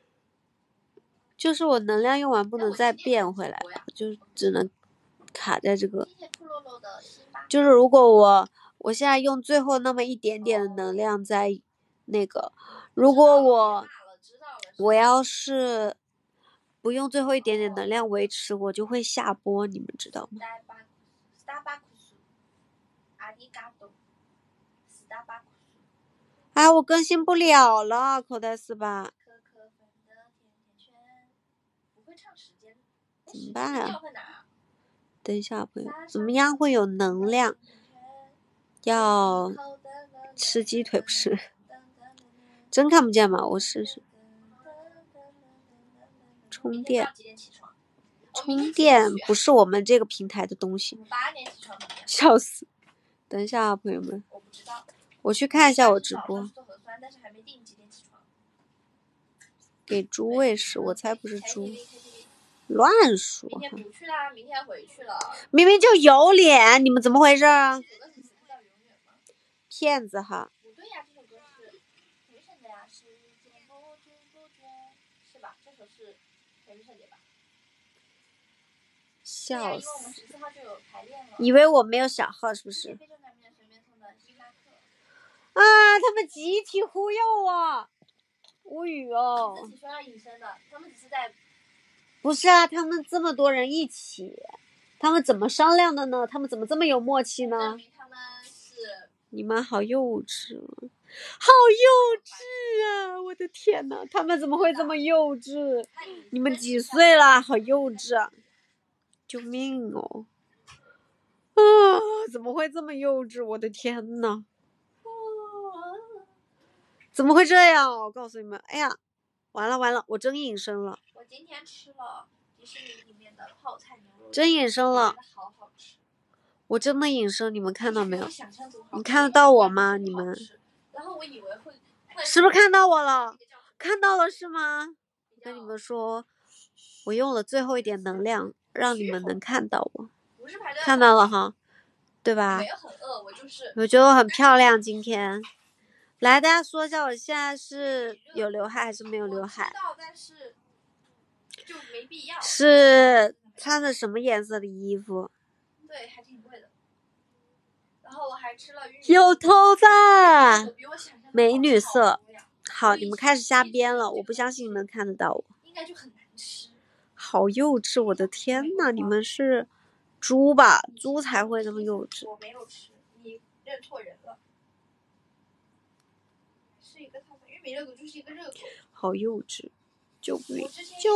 就是我能量用完不能再变回来了，就只能卡在这个。就是如果我现在用最后那么一点点的能量在那个，如果我要是不用最后一点点能量维持，我就会下播，你们知道吗？哎，我更新不了了，口袋四吧。怎么办啊？等一下，朋友，怎么样会有能量？要吃鸡腿不是？真看不见吗？我试试。充电不是我们这个平台的东西。笑死！等一下啊，朋友们，我去看一下我直播。给猪喂食，我才不是猪。乱说！明明就有脸，你们怎么回事啊？骗子哈！笑死！以为我没有小号是不是？啊！他们集体忽悠我，无语哦。不是啊，他们这么多人一起，他们怎么商量的呢？他们怎么这么有默契呢？你们好幼稚，好幼稚啊！我的天哪，他们怎么会这么幼稚？你们几岁了？好幼稚啊！救命哦！啊，怎么会这么幼稚？我的天哪！怎么会这样？我告诉你们，哎呀，完了，我真隐身了。我今天吃了迪士尼里面的泡菜牛肉，真隐身了。好好吃。我真的隐身，你们看到没有？你看得到我吗？你们？然后我以为会，是不是看到我了？看到了是吗？我跟你们说，我用了最后一点能量，让你们能看到我。看到了哈，对吧？我觉得我很漂亮，今天。来，大家说一下，我现在是有刘海还是没有刘海？但是就没必要。是穿的什么颜色的衣服？对，还挺贵的。然后我还吃了玉米。有头发，美女色。好，你们开始瞎编了，我不相信你们看得到我。应该就很难吃。好幼稚，我的天哪！你们是猪吧？猪才会这么幼稚。我没有吃，你认错人了。玉米热狗就是一个热狗。好幼稚，救命！救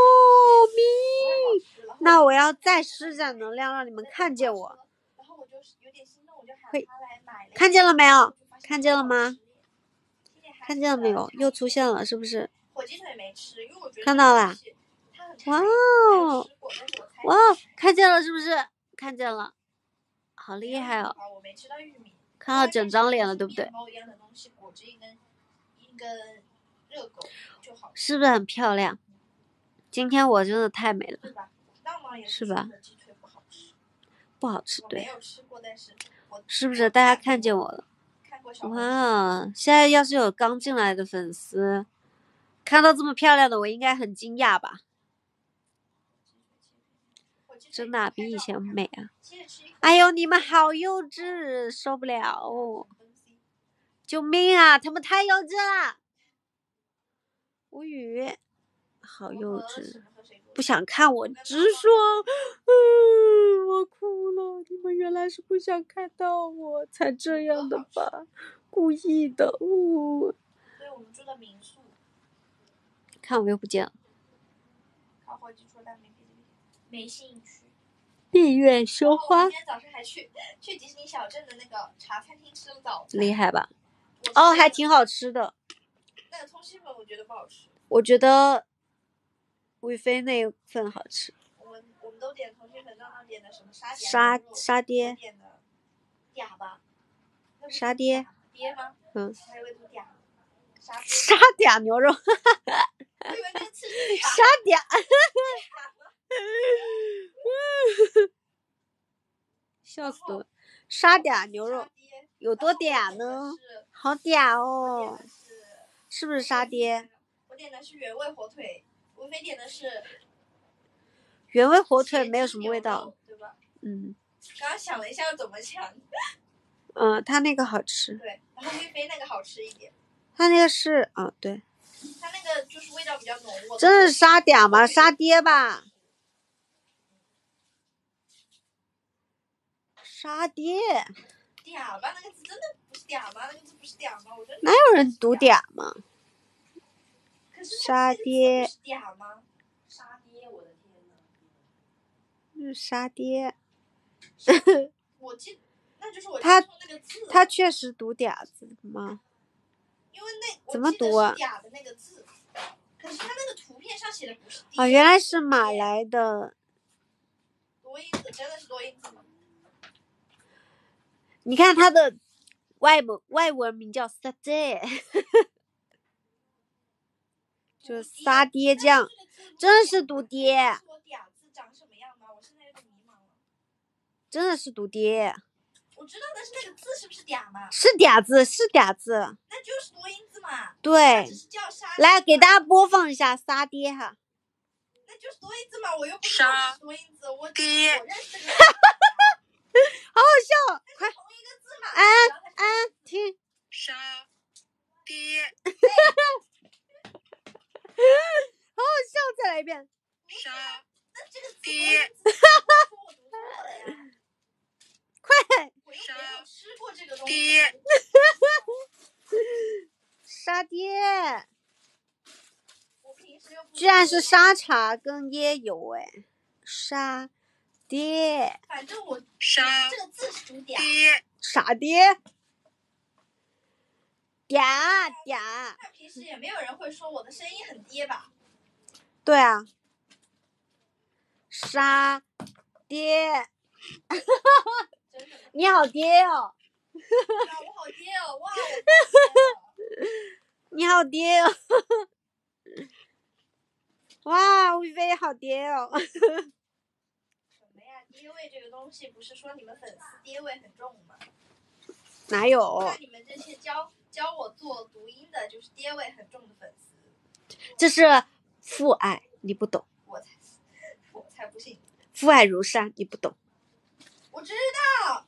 命！那我要再施展能量，让你们看见我。然后我就有点心动，我就喊他来买。看见了没有？看见了吗？看见了没有？又出现了，是不是？火鸡腿没吃，因为我觉得看到了。哇哦！哇哦！看见了是不是？看见了，好厉害哦！我没吃到玉米。看到整张脸了，对不对？是不是很漂亮？今天我真的太美了，是吧？不好吃，对。是不是大家看见我了？哇，现在要是有刚进来的粉丝，看到这么漂亮的，我应该很惊讶吧？真的比以前美啊！哎呦，你们好幼稚，受不了！救命啊！他们太幼稚了，无语，好幼稚，不想看我直说，我哭了。你们原来是不想看到我才这样的吧？故意的，对，我们住的民宿。看我又不见了。没兴趣。闭月羞花。我今天早上还去迪士尼小镇的那个茶餐厅吃了早餐。厉害吧？哦，还挺好吃的。那个通心粉我觉得不好吃。我觉得魏飞那份好吃。我们们都点同学粉当当点的什么沙爹。 点的嗲吧。 沙爹。 爹吗？ 嗯。 还有个嗲。 沙嗲牛肉。 我以为那个刺是沙嗲。笑死了！沙嗲牛肉有多嗲呢？好嗲哦！是不是沙爹？ 我点的是原味火腿，吴飞点的是原味火腿没有什么味道， 对吧？ 嗯。 刚刚想了一下要怎么抢。 他那个好吃。 对，然后岳飞那个好吃一点。 他那个是对。 他那个就是味道比较浓。 真是沙嗲吗？沙爹吧。沙爹。 嗲吧，那个字真的不是嗲吗？那个字不是嗲吗？我真的哪有人读嗲吗？ 可是沙爹。 是嗲吗？沙爹，我的天哪！ 沙爹。 我记，那就是我他那个字。 他确实读嗲字吗？ 因为那怎么读啊？ 嗲的那个字，可是他那个图片上写的不是。 原来是马来的。 多音字真的是多音字吗？ 你看他的外文名叫沙爹，就是沙爹酱，真是读爹。 说嗲字长什么样吗？我现在有点迷茫了。 真的是读爹。 我知道，但是那个字是不是嗲吗？ 是嗲字，是嗲字。 那就是多音字嘛。 对。 只是叫沙。 来给大家播放一下沙爹哈。 那就是多音字嘛，我又不知道是多音字，我认识这个。 好好笑，快。 同一个字嘛。 安听。 沙爹。 好好笑，再来一遍。 沙爹。 快。 吃过这个东西。 爹。 沙爹。居然是沙茶跟椰油哎。沙爹。 反正我沙这个字是读嗲。 爹。 傻爹。嗲。 那平时也没有人会说我的声音很爹吧？ 对啊。沙爹。你好爹哦。 我好爹哦！哇， 你好爹哦。哇，吴亦菲好爹哦。 什么呀？爹味这个东西不是说你们粉丝爹味很重吗？ 哪有？ 那你们这些教我做读音的，就是爹味很重的粉丝。 这是父爱，你不懂。 我才不信。 父爱如山，你不懂。 我知道。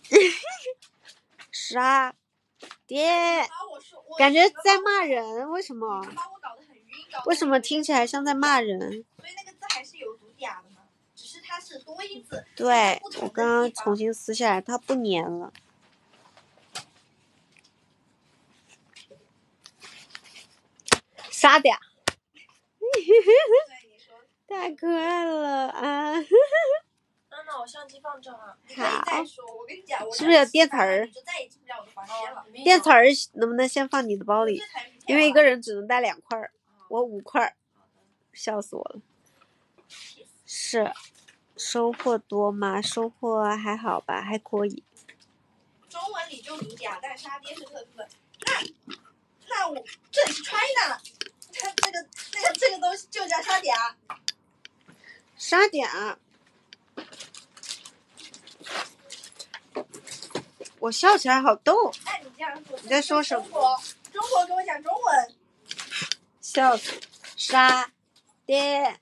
沙爹。感觉在骂人，为什么？为什么听起来像在骂人？ 所以那个字还是有读嗲的嘛，只是它是多音字。 对，我刚刚重新撕下来，它不粘了。沙嗲。太可爱了啊！ 那我相机放这啊。 好。我跟你讲， 是不是有电词儿？电词儿能不能先放你的包里？因为一个人只能带2块，我5块，笑死我了。是，收获多吗？收获还好吧，还可以。 中文里就读嗲，但沙爹是特色。那我这里是 China， 它这个东西就叫沙嗲。 沙嗲。我笑起来好逗。 哎，你这样说。 你在说什么？ 中国跟我讲中文。 笑死。沙爹。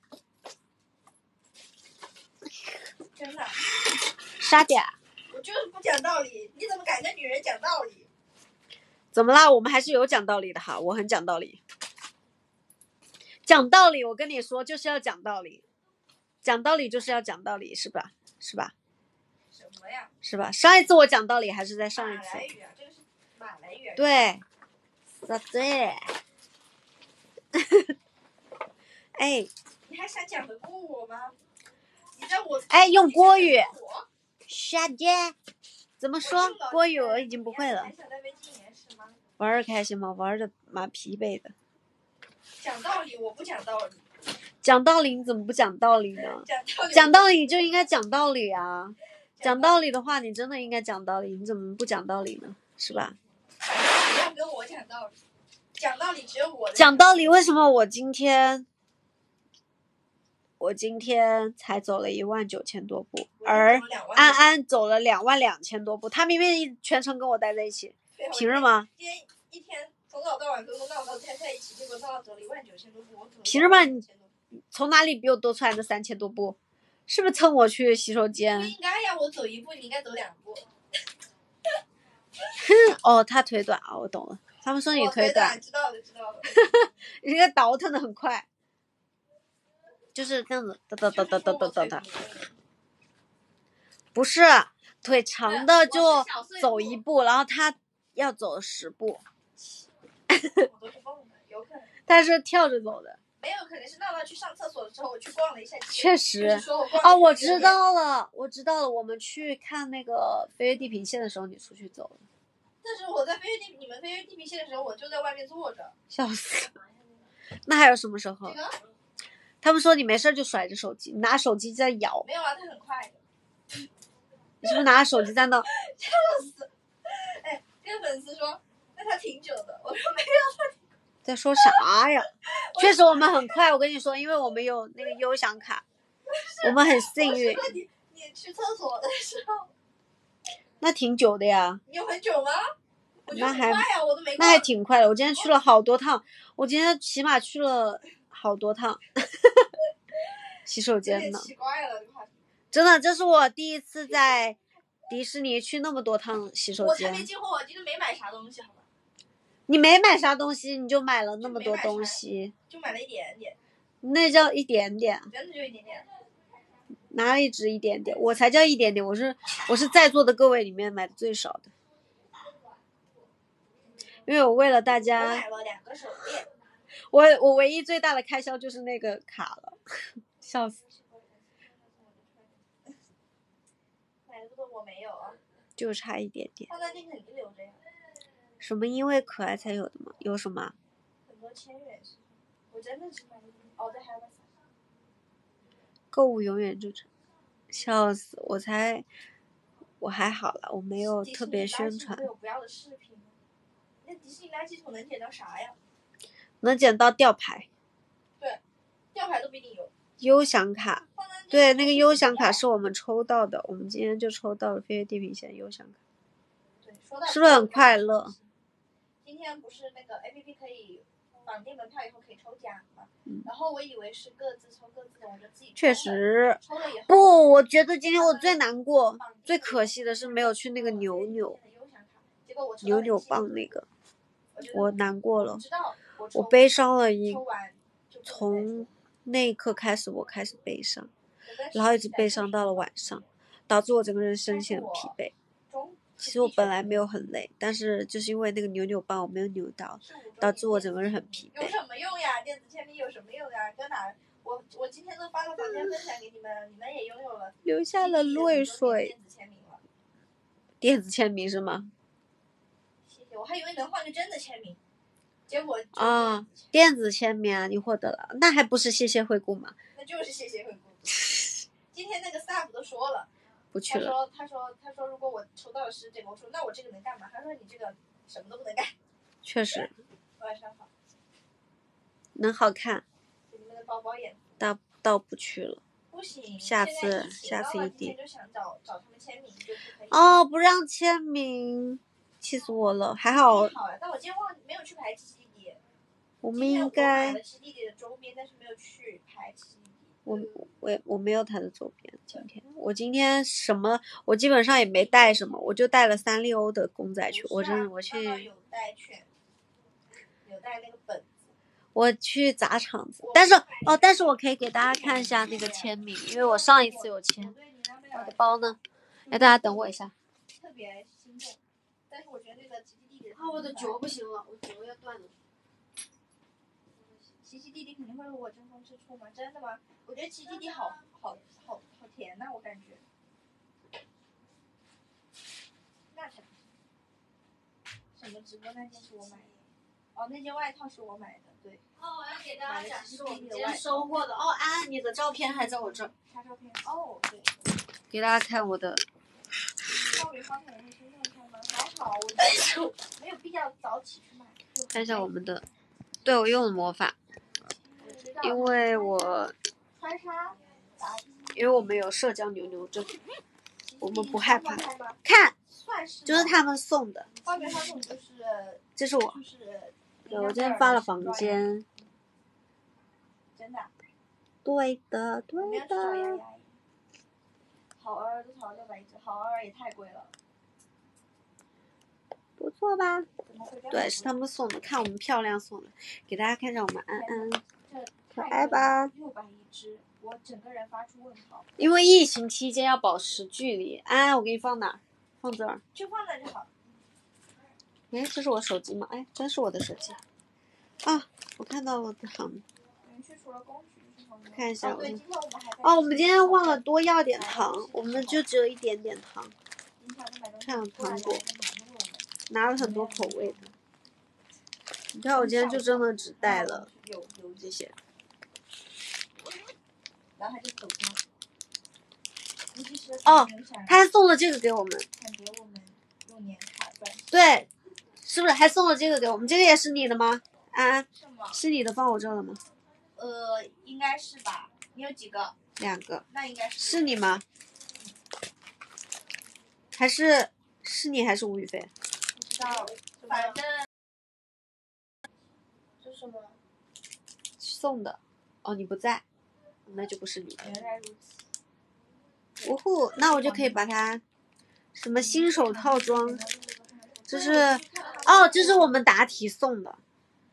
真的。 沙嗲。 我就是不讲道理，你怎么敢跟女人讲道理？ 怎么啦？我们还是有讲道理的哈，我很讲道理。讲道理，我跟你说就是要讲道理，讲道理就是要讲道理，是吧？是吧？ 什么呀？ 是吧？上一次我讲道理还是在上一次。 马来语啊，这个是马来语。 对。沙爹。哎。 你还想讲得过我吗？你在我。 哎，用国语。沙爹。怎么说？国语我已经不会了。玩的开心吗？玩的蛮疲惫的。 讲道理，我不讲道理。 讲道理你怎么不讲道理呢？讲道理就应该讲道理啊！讲道理的话，你真的应该讲道理，你怎么不讲道理呢？是吧？ 不要跟我讲道理，讲道理只有我。 讲道理，为什么我今天才走了19000多步，而安安走了22000多步，他明明全程跟我待在一起，凭什么？ 今天一天从早到晚跟我闹到待在一起，结果到走了19000多步， 凭什么？你从哪里比我多出来的3000多步？是不是蹭我去洗手间？ 不应该呀，我走1步，你应该走2步。 哦，他腿短啊，我懂了。他们说你腿短， 知道了。 你这个倒腾的很快，就是这样子，哒。不是，腿长的就走1步，然后他要走10步。他是跳着走的。 没有，可能是闹闹去上厕所的时候，我去逛了一下街。 确实。 哦， 我知道了，我们去看那个飞越地平线的时候，你出去走了。 但是我在你们飞越地平线的时候，我就在外面坐着。 笑死！那还有什么时候？他们说你没事就甩着手机，拿手机在摇。 没有啊，他很快的。 你是不是拿着手机在那？ 笑死！哎，跟粉丝说，那他挺久的。我说没有，他在说啥呀？确实我们很快，我跟你说，因为我们有那个优享卡，我们很幸运。 你去厕所的时候， 那挺久的呀。 你有很久吗？我觉得很快呀，我都没。 那还挺快的，我今天去了好多趟，我今天起码去了好多趟洗手间呢。 奇怪了， 真的，这是我第一次在迪士尼去那么多趟洗手间。 我才没进货，我今天没买啥东西，好吧？ 你没买啥东西，你就买了那么多东西， 就买了一点点。 那叫一点点， 真的就一点点。 哪里值一点点？我才叫一点点，我是在座的各位里面买的最少的，因为我为了大家， 我买了2个手链。 我唯一最大的开销就是那个卡了，笑死。 买这个我没有啊， 就差一点点。 放在店肯定留着呀。 什么因为可爱才有的吗？有什么？ 很多千元是，我真的是买了。哦，对，还有个伞。 购物永远就成，笑死！我还好了，我没有特别宣传。 有不要的饰品吗？那迪士尼垃圾桶能捡到啥呀？ 能捡到吊牌。 对，吊牌都不一定有。 优享卡，对，那个优享卡是我们抽到的，我们今天就抽到了飞越地平线优享卡。 对，说到是不是很快乐？ 今天不是那个 APP 可以绑定门票以后可以抽奖吗？然后我以为是各自抽各自的，我就自己抽了。 确实。 抽了以后不，我觉得今天我最难过、最可惜的是没有去那个扭扭棒那个，我难过了，我悲伤了从那一刻开始我开始悲伤，然后一直悲伤到了晚上，导致我整个人身心很疲惫。其实我本来没有很累，但是就是因为那个扭棒我没有扭到，导致我整个人很疲惫。 有什么用呀？电子签名有什么用呀？搁哪？我今天都发了房间分享给你们，你们也拥有了， 流下了泪水。电子签名是吗？ 谢谢，我还以为能换个真的签名，结果啊，电子签名啊，你获得了，那还不是谢谢惠顾吗？ 那就是谢谢惠顾。今天那个 staff 都说了。 不去了。 他说如果我抽到的是这个，我说那我这个能干嘛？他说你这个什么都不能干。 确实。 晚上好。 能好看。 你们的包包也。 倒不去了。 不行。 下次一定。 就想找他们签名就不可以。 哦，不让签名，气死我了。还好。 但我今天没有去排七弟弟。 我们应该。 我买了七弟弟的周边，但是没有去排七弟弟。 我没有他的周边，我今天什么，我基本上也没带什么，我就带了3丽鸥的公仔去。我去有带券，有带那个本子。 我去砸场子，但是我可以给大家看一下那个签名，因为我上一次有签。我的包呢？大家等我一下。 特别心动，但是我觉得那个奇奇弟弟。 我的脚不行了，我脚要断了。 奇奇弟弟肯定会为我争风吃醋吗？真的吗？我觉得奇弟弟好甜呐，我感觉。那才不是。什么直播那件是我买的？ 哦，那件外套是我买的，对。 哦，我要给大家展示我们今天收获的。哦，安，你的照片还在我这儿。 啥照片？哦，对。 给大家看我的。 稍微放在人身上看吗？还好，我觉得没有必要早起去买。 看一下我们的，对我用的魔法，因为我穿纱。 因为我们有社交牛牛症，我们不害怕。看，就是他们送的。 外面他送就是。 这是我。对，我今天发了房间。 真的？ 对的，对的。 好儿多少600一只，好儿也太贵了。 不错吧？对，是他们送的，看我们漂亮送的，给大家看一下我们安安，可爱吧 ？600一只，我整个人发出问号。 因为疫情期间要保持距离，安安，我给你放哪儿？放这儿。 就放那就好。 哎，这是我手机吗？哎，真是我的手机。啊，我看到了糖。看一下我的。哦，我们今天忘了多要点糖，我们就只有一点点糖。看有糖果，拿了很多口味的。你看我今天就真的只带了这些。 然后他就走了。 哦，他还送了这个给我们。对，是不是还送了这个给我们？这个也是你的吗？安，是你的，放我这了吗？ 应该是吧。你有几个 ？2个。 那应该是。 是你吗？还是你还是吴宇飞？ 不知道，反正。这是什么？ 送的。哦，你不在，那就不是你。 原来如此。 呜呼，那我就可以把它什么新手套装，这是哦，这是我们答题送的，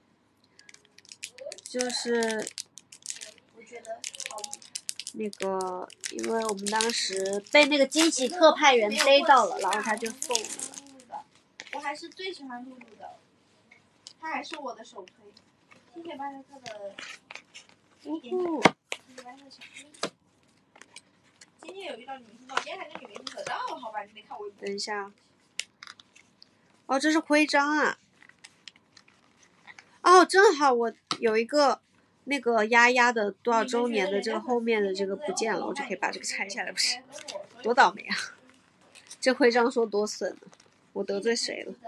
就是我觉得好那个，因为我们当时被那个惊喜特派员逮到了，然后他就送了。 我还是最喜欢露露的，他还是我的首推。谢谢巴特克的一点点，谢谢巴特克巧克力。今天有遇到女明星，今天还跟女明星合照，好吧？你得看微博。 等一下。哦，这是徽章啊。哦，正好我有一个那个丫丫的多少周年的这个后面的这个不见了，我就可以把这个拆下来，不是？多倒霉啊！这徽章说多损呢，我得罪谁了？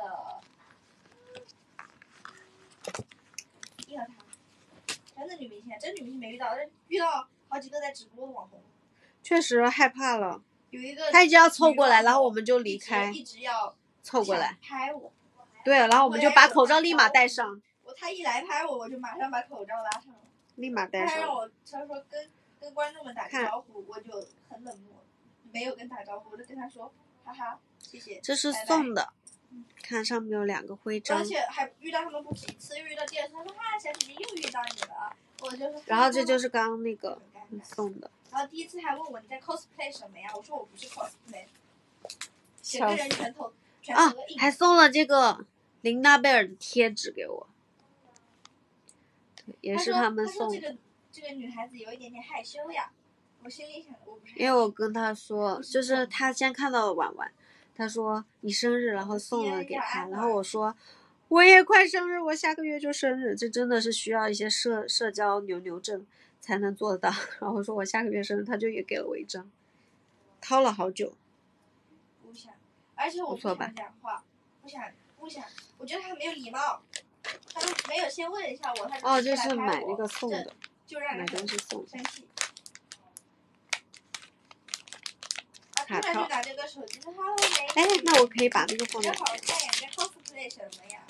真的女明星，真女明星没遇到，遇到好几个在直播的网红。 确实害怕了。 有一个他一直要凑过来，然后我们就离开。 一直要凑过来拍我。 对，然后我们就把口罩立马戴上。 他一来拍我，我就马上把口罩拉上了。 立马戴上。 他说跟观众们打个招呼，我就很冷漠，没有跟打招呼，我就跟他说哈哈，谢谢。 这是送的，看上面有2个徽章。 而且还遇到他们不止一次，又遇到第二次，他说哈，小姐姐又遇到你了，我就说。 然后这就是刚刚那个送的。 然后第一次还问我你在 cosplay 什么呀？我说我不是 cosplay。整个人全头都硬。 还送了这个琳娜贝尔的贴纸给我。也是他们送的。 他说这个女孩子有一点点害羞呀，我心里想我不是。 因为我跟他说，就是他先看到了婉婉，他说你生日，然后送了给他，然后我说我也快生日，我下个月就生日，这真的是需要一些社交牛牛症才能做得到。然后说我下个月生日，他就也给了我一张，掏了好久。 不想，而且我不想讲话，不想，我觉得他没有礼貌。他们没有先问一下我，他这是买那个送的， 就让人买东西送生气。卡套。拿这个手机说 Hello 哎，那我可以把这个放在。 好看呀，你在 cosplay 什么呀？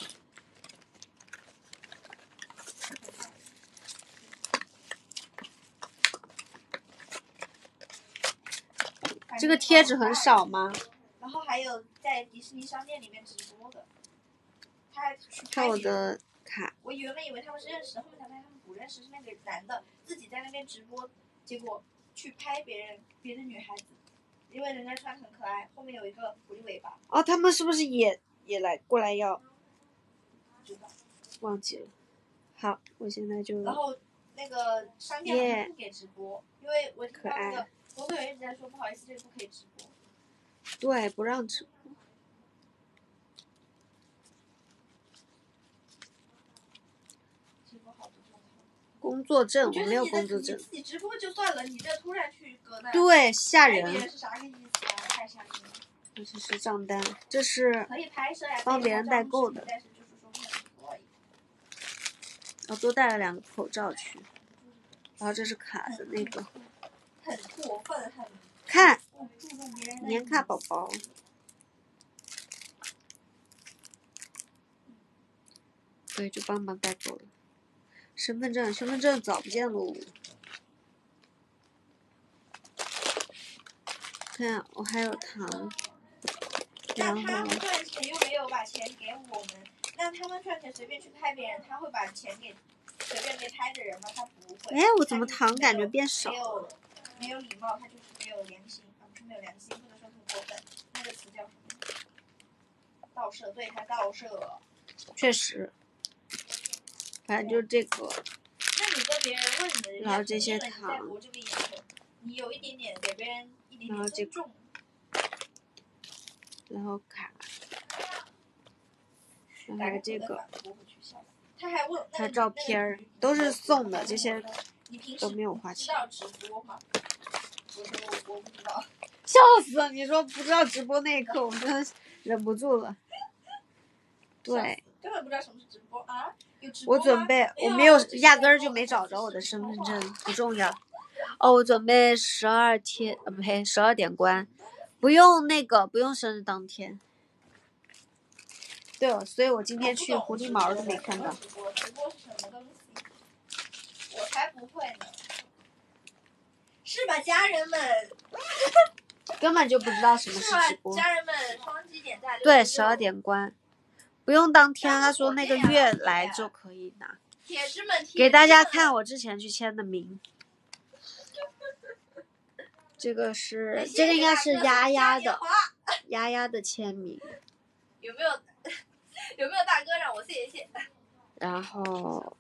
这个贴纸很少吗？ 然后还有在迪士尼商店里面直播的。 看我的卡。 我原本以为他们是认识的，后面才发现他们不认识，是那个男的自己在那边直播，结果去拍别的女孩子，因为人家穿很可爱，后面有一个狐狸尾巴。 哦，他们是不是也过来要？ 不知道。 忘记了。好，我现在就。 然后那个商店不给直播，因为我听到那个工作人员一直在说不好意思，这个不可以直播。 对，不让直播。 工作证，我没有工作证。 你自己直播就算了，你这突然去搁那， 对，吓人。 是啥个意思啊？太吓人了。 这是账单，这是可以拍摄呀， 帮别人代购的。 但是就是说不能直播。 我多带了2个口罩去，然后这是卡的那个。 很过分，很。 看，年卡宝宝。对，就帮忙代购了。身份证早不见喽。看，我还有糖。 那他们赚钱又没有把钱给我们，那他们赚钱随便去拍别人，他会把钱给随便被拍的人吗？他不会。 哎，我怎么糖感觉变少？ 没有礼貌，他就是没有良心，不是没有良心，不能说很过分。那个词叫什么？盗摄，对，他盗摄。确实。 反正就这个。 那你跟别人问的， 然后这些糖。 你有一点点给别人一点点尊重。 然后卡。然后还有这个。 他还问。 还有照片都是送的，这些都没有花钱。 知道直播吗？我不知道。 笑死了！你说不知道直播那一刻，我真的忍不住了。对。 根本不知道什么是直播啊！有直播吗？ 我准备，我没有，压根儿就没找着我的身份证，不重要。哦，我准备12天，不呸，12点关，不用生日当天。对哦，所以我今天去狐狸毛都没看到。 直播是什么东西？我才不会呢。是吧，家人们？ 根本就不知道什么是直播。 家人们，双击点赞。 对，12点关，不用当天，他说那个月来就可以拿。 铁子们， 给大家看我之前去签的名。这个应该是丫丫的签名。 有没有大哥让我谢谢？ 然后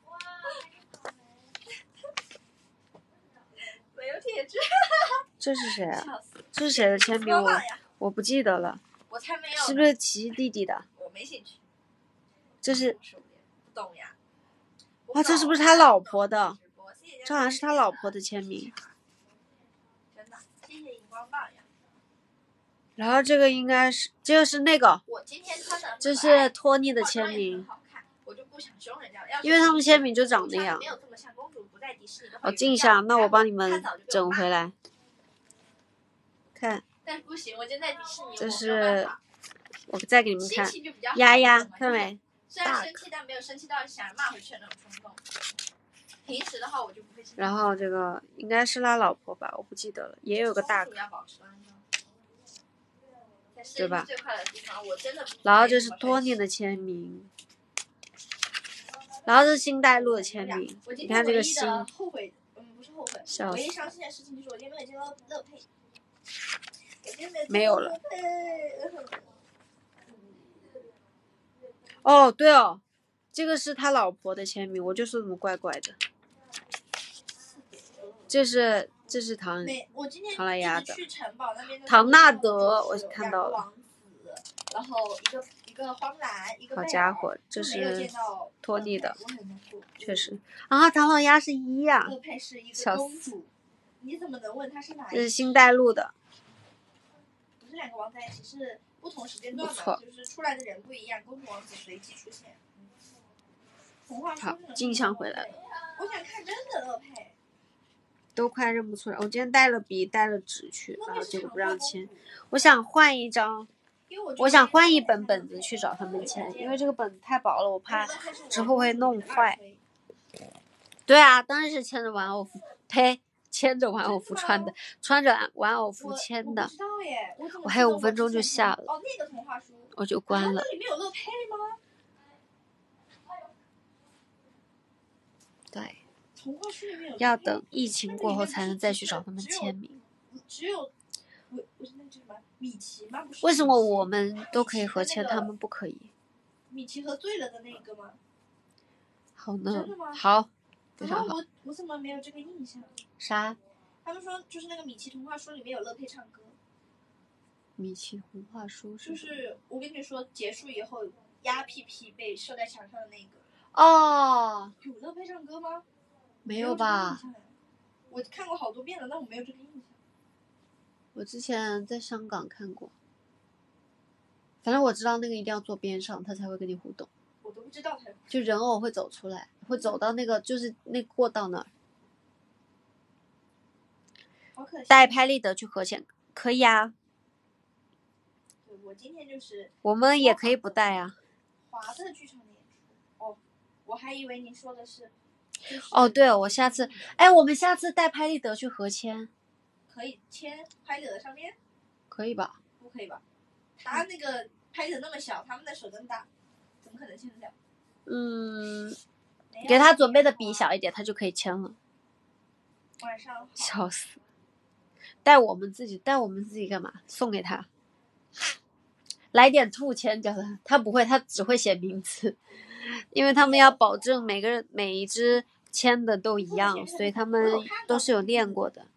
没有铁质。 这是谁啊？这是谁的签名？我不记得了。 我才没有。 是不是奇弟弟的？ 我没兴趣。 这是。 不懂呀。 啊，这是不是他老婆的？这好像是他老婆的签名。 真的，谢谢荧光棒呀。 然后这个应该是，这个是那个。 我今天穿的。 这是托尼的签名。 我就不想凶人家， 因为他们签名就长那样。我静一下，那我帮你们整回来。看。 但是不行，我今天在迪士尼。 这是，我再给你们看。丫丫，看到没？ 虽然生气，但没有生气到想骂回去的那种冲动。平时的话，我就不会生气。 然后这个应该是他老婆吧，我不记得了，也有个大哥。对吧？然后这是托尼的签名。然后这是星黛露的签名，你看这个星。 后悔，不是后悔，唯一伤心的事情就是我今天没有接到乐佩。 没有了。哦，对哦，这个是他老婆的签名，我就说怎么怪怪的。这是唐莱雅的。唐纳德，我看到了。 然后一个荒蓝，一个好家伙，这是托尼的，确实啊，唐老鸭是1呀，笑死！ 你怎么能问他是哪一个？ 这是星黛露的。 不是2个王在一起，是不同时间段嘛，就是出来的人不一样，公主王子随机出现。 好，镜像回来了。 我想看真的乐佩。 都快认不出来，我今天带了笔带了纸去，然后结果不让签。我想换一张。我想换一本本子去找他们签，因为这个本子太薄了，我怕之后会弄坏。对啊，当然是牵着玩偶服，呸，牵着玩偶服穿的，穿着玩偶服签的。我还有5分钟就下了，我就关了。 里面有乐佩吗？ 对，要等疫情过后才能再去找他们签名。 只有米奇吗？不是。 为什么我们都可以合签，他们不可以？ 米奇喝醉了的那个吗？ 好呢，好，非常好。 我怎么没有这个印象？ 啥？ 他们说就是那个米奇童话书里面有乐佩唱歌。 米奇童话书就是我跟你说，结束以后鸭屁屁被射在墙上的那个。 哦。 有乐佩唱歌吗？ 没有吧？ 我看过好多遍了，但我没有这个印象。 我之前在香港看过，反正我知道那个一定要坐边上，他才会跟你互动。 我都不知道他。 就人偶会走出来，会走到那个就是那过道那儿。 好可惜。 带拍立得去核签可以啊。 对，我今天就是。 我们也可以不带啊。 华的剧场的演出。哦，我还以为你说的是。 哦，对，我下次，我们下次带拍立得去核签。 可以签拍立得上面？ 可以吧？ 不可以吧？他那个拍立得那么小，他们的手这么大，怎么可能签得了？ 给他准备的笔小一点，他就可以签了。 晚上。 笑死！带我们自己干嘛？送给他。来点兔签叫他不会，他只会写名字，因为他们要保证每一只签的都一样，所以他们都是有练过的。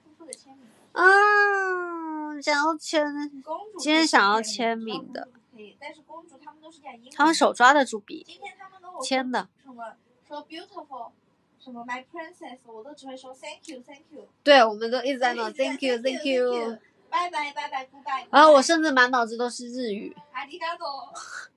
想要签，今天想要签名的。 但是公主他们都是这样英文。 他们手抓得住笔。 今天他们跟我签的。 什么说 beautiful， 什么 my princess， 我都只会说 thank you thank you。 对，我们都一直在那 thank you thank you。 拜拜拜拜 goodbye。 然后我甚至满脑子都是日语。 阿里嘎多。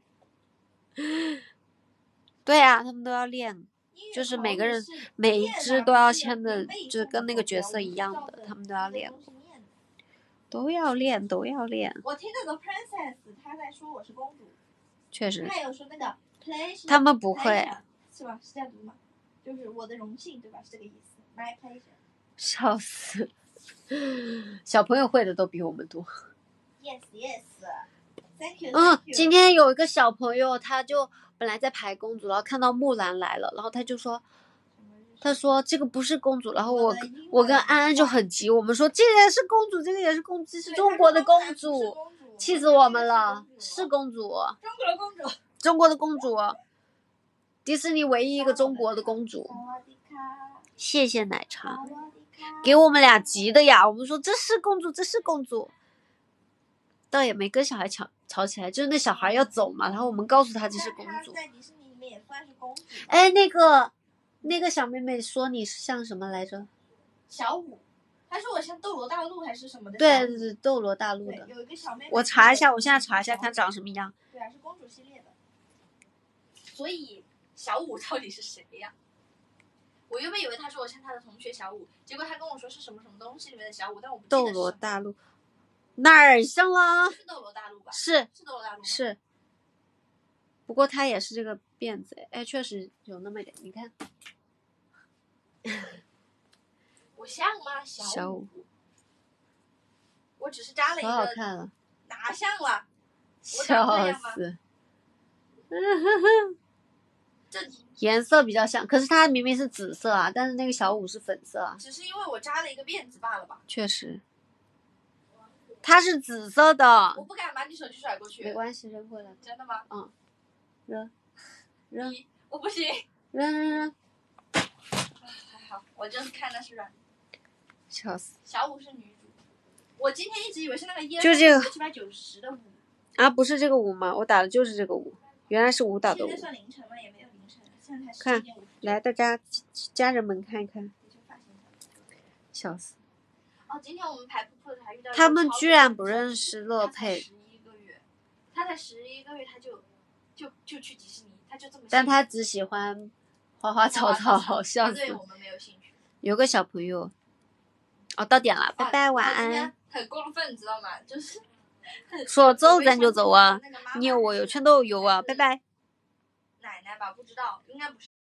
对啊，他们都要练，就是每个人每一只都要签的，就是跟那个角色一样的，他们都要练。都要练。 我听那个 princess， 他在说我是公主。 确实。 他有说那个 pleasure。 他们不会。 是吧？是这样读吗？就是我的荣幸，对吧？是这个意思。My pleasure。 笑死！小朋友会的都比我们多。 Yes yes。Thank you。 今天有一个小朋友，他就本来在排公主，然后看到木兰来了，然后他就说。他说这个不是公主，然后我跟安安就很急，我们说这个也是公主，这个也是公主，这是中国的公主，气死我们了，是公主，中国的公主，迪士尼唯一一个中国的公主。谢谢奶茶，给我们俩急的呀，我们说这是公主，这是公主，倒也没跟小孩吵起来，就是那小孩要走嘛，然后我们告诉他这是公主。 在迪士尼里面也算是公主。 那个小妹妹说你像什么来着？ 小舞，她说我像斗罗大陆还是什么的。 对，斗罗大陆的。 有一个小妹妹。 我查一下，我现在查一下，看长什么样。 对啊，是公主系列的。所以小舞到底是谁呀？我原本以为她说我像她的同学小舞，结果她跟我说是什么什么东西里面的小舞，但我不记得是。 斗罗大陆哪儿像了？ 是斗罗大陆吧？ 是斗罗大陆。 是。不过她也是这个辫子，确实有那么一点，你看。 我像吗？小舞。我只是扎了一个。 可好看了。 哪像了？ 笑死。这颜色比较像，可是它明明是紫色啊，但是那个小舞是粉色啊。 只是因为我扎了一个辫子罢了吧？ 确实。它是紫色的。 我不敢把你手机甩过去。 没关系，扔回来。 真的吗？ 扔。 我不行。 扔。 还好，我就是看的是软。 笑死。 小舞是女主。我今天一直以为是那个就这个 790的舞。 啊，不是这个舞吗？我打的就是这个舞，原来是舞蹈的舞。 现在算凌晨吗？也没有凌晨，现在才看，来大家人们看一看。笑死。 今天我们排铺还遇到。 他们居然不认识乐佩。 他才11个月，他就去迪士尼，他就这么。 但他只喜欢花花草草，笑死。 对我们没有兴趣。 有个小朋友。到点了，拜拜，晚安。 很过分，知道吗？就是。 说走咱就走啊，你有我有全都有啊，拜拜。 奶奶吧，不知道，应该不是。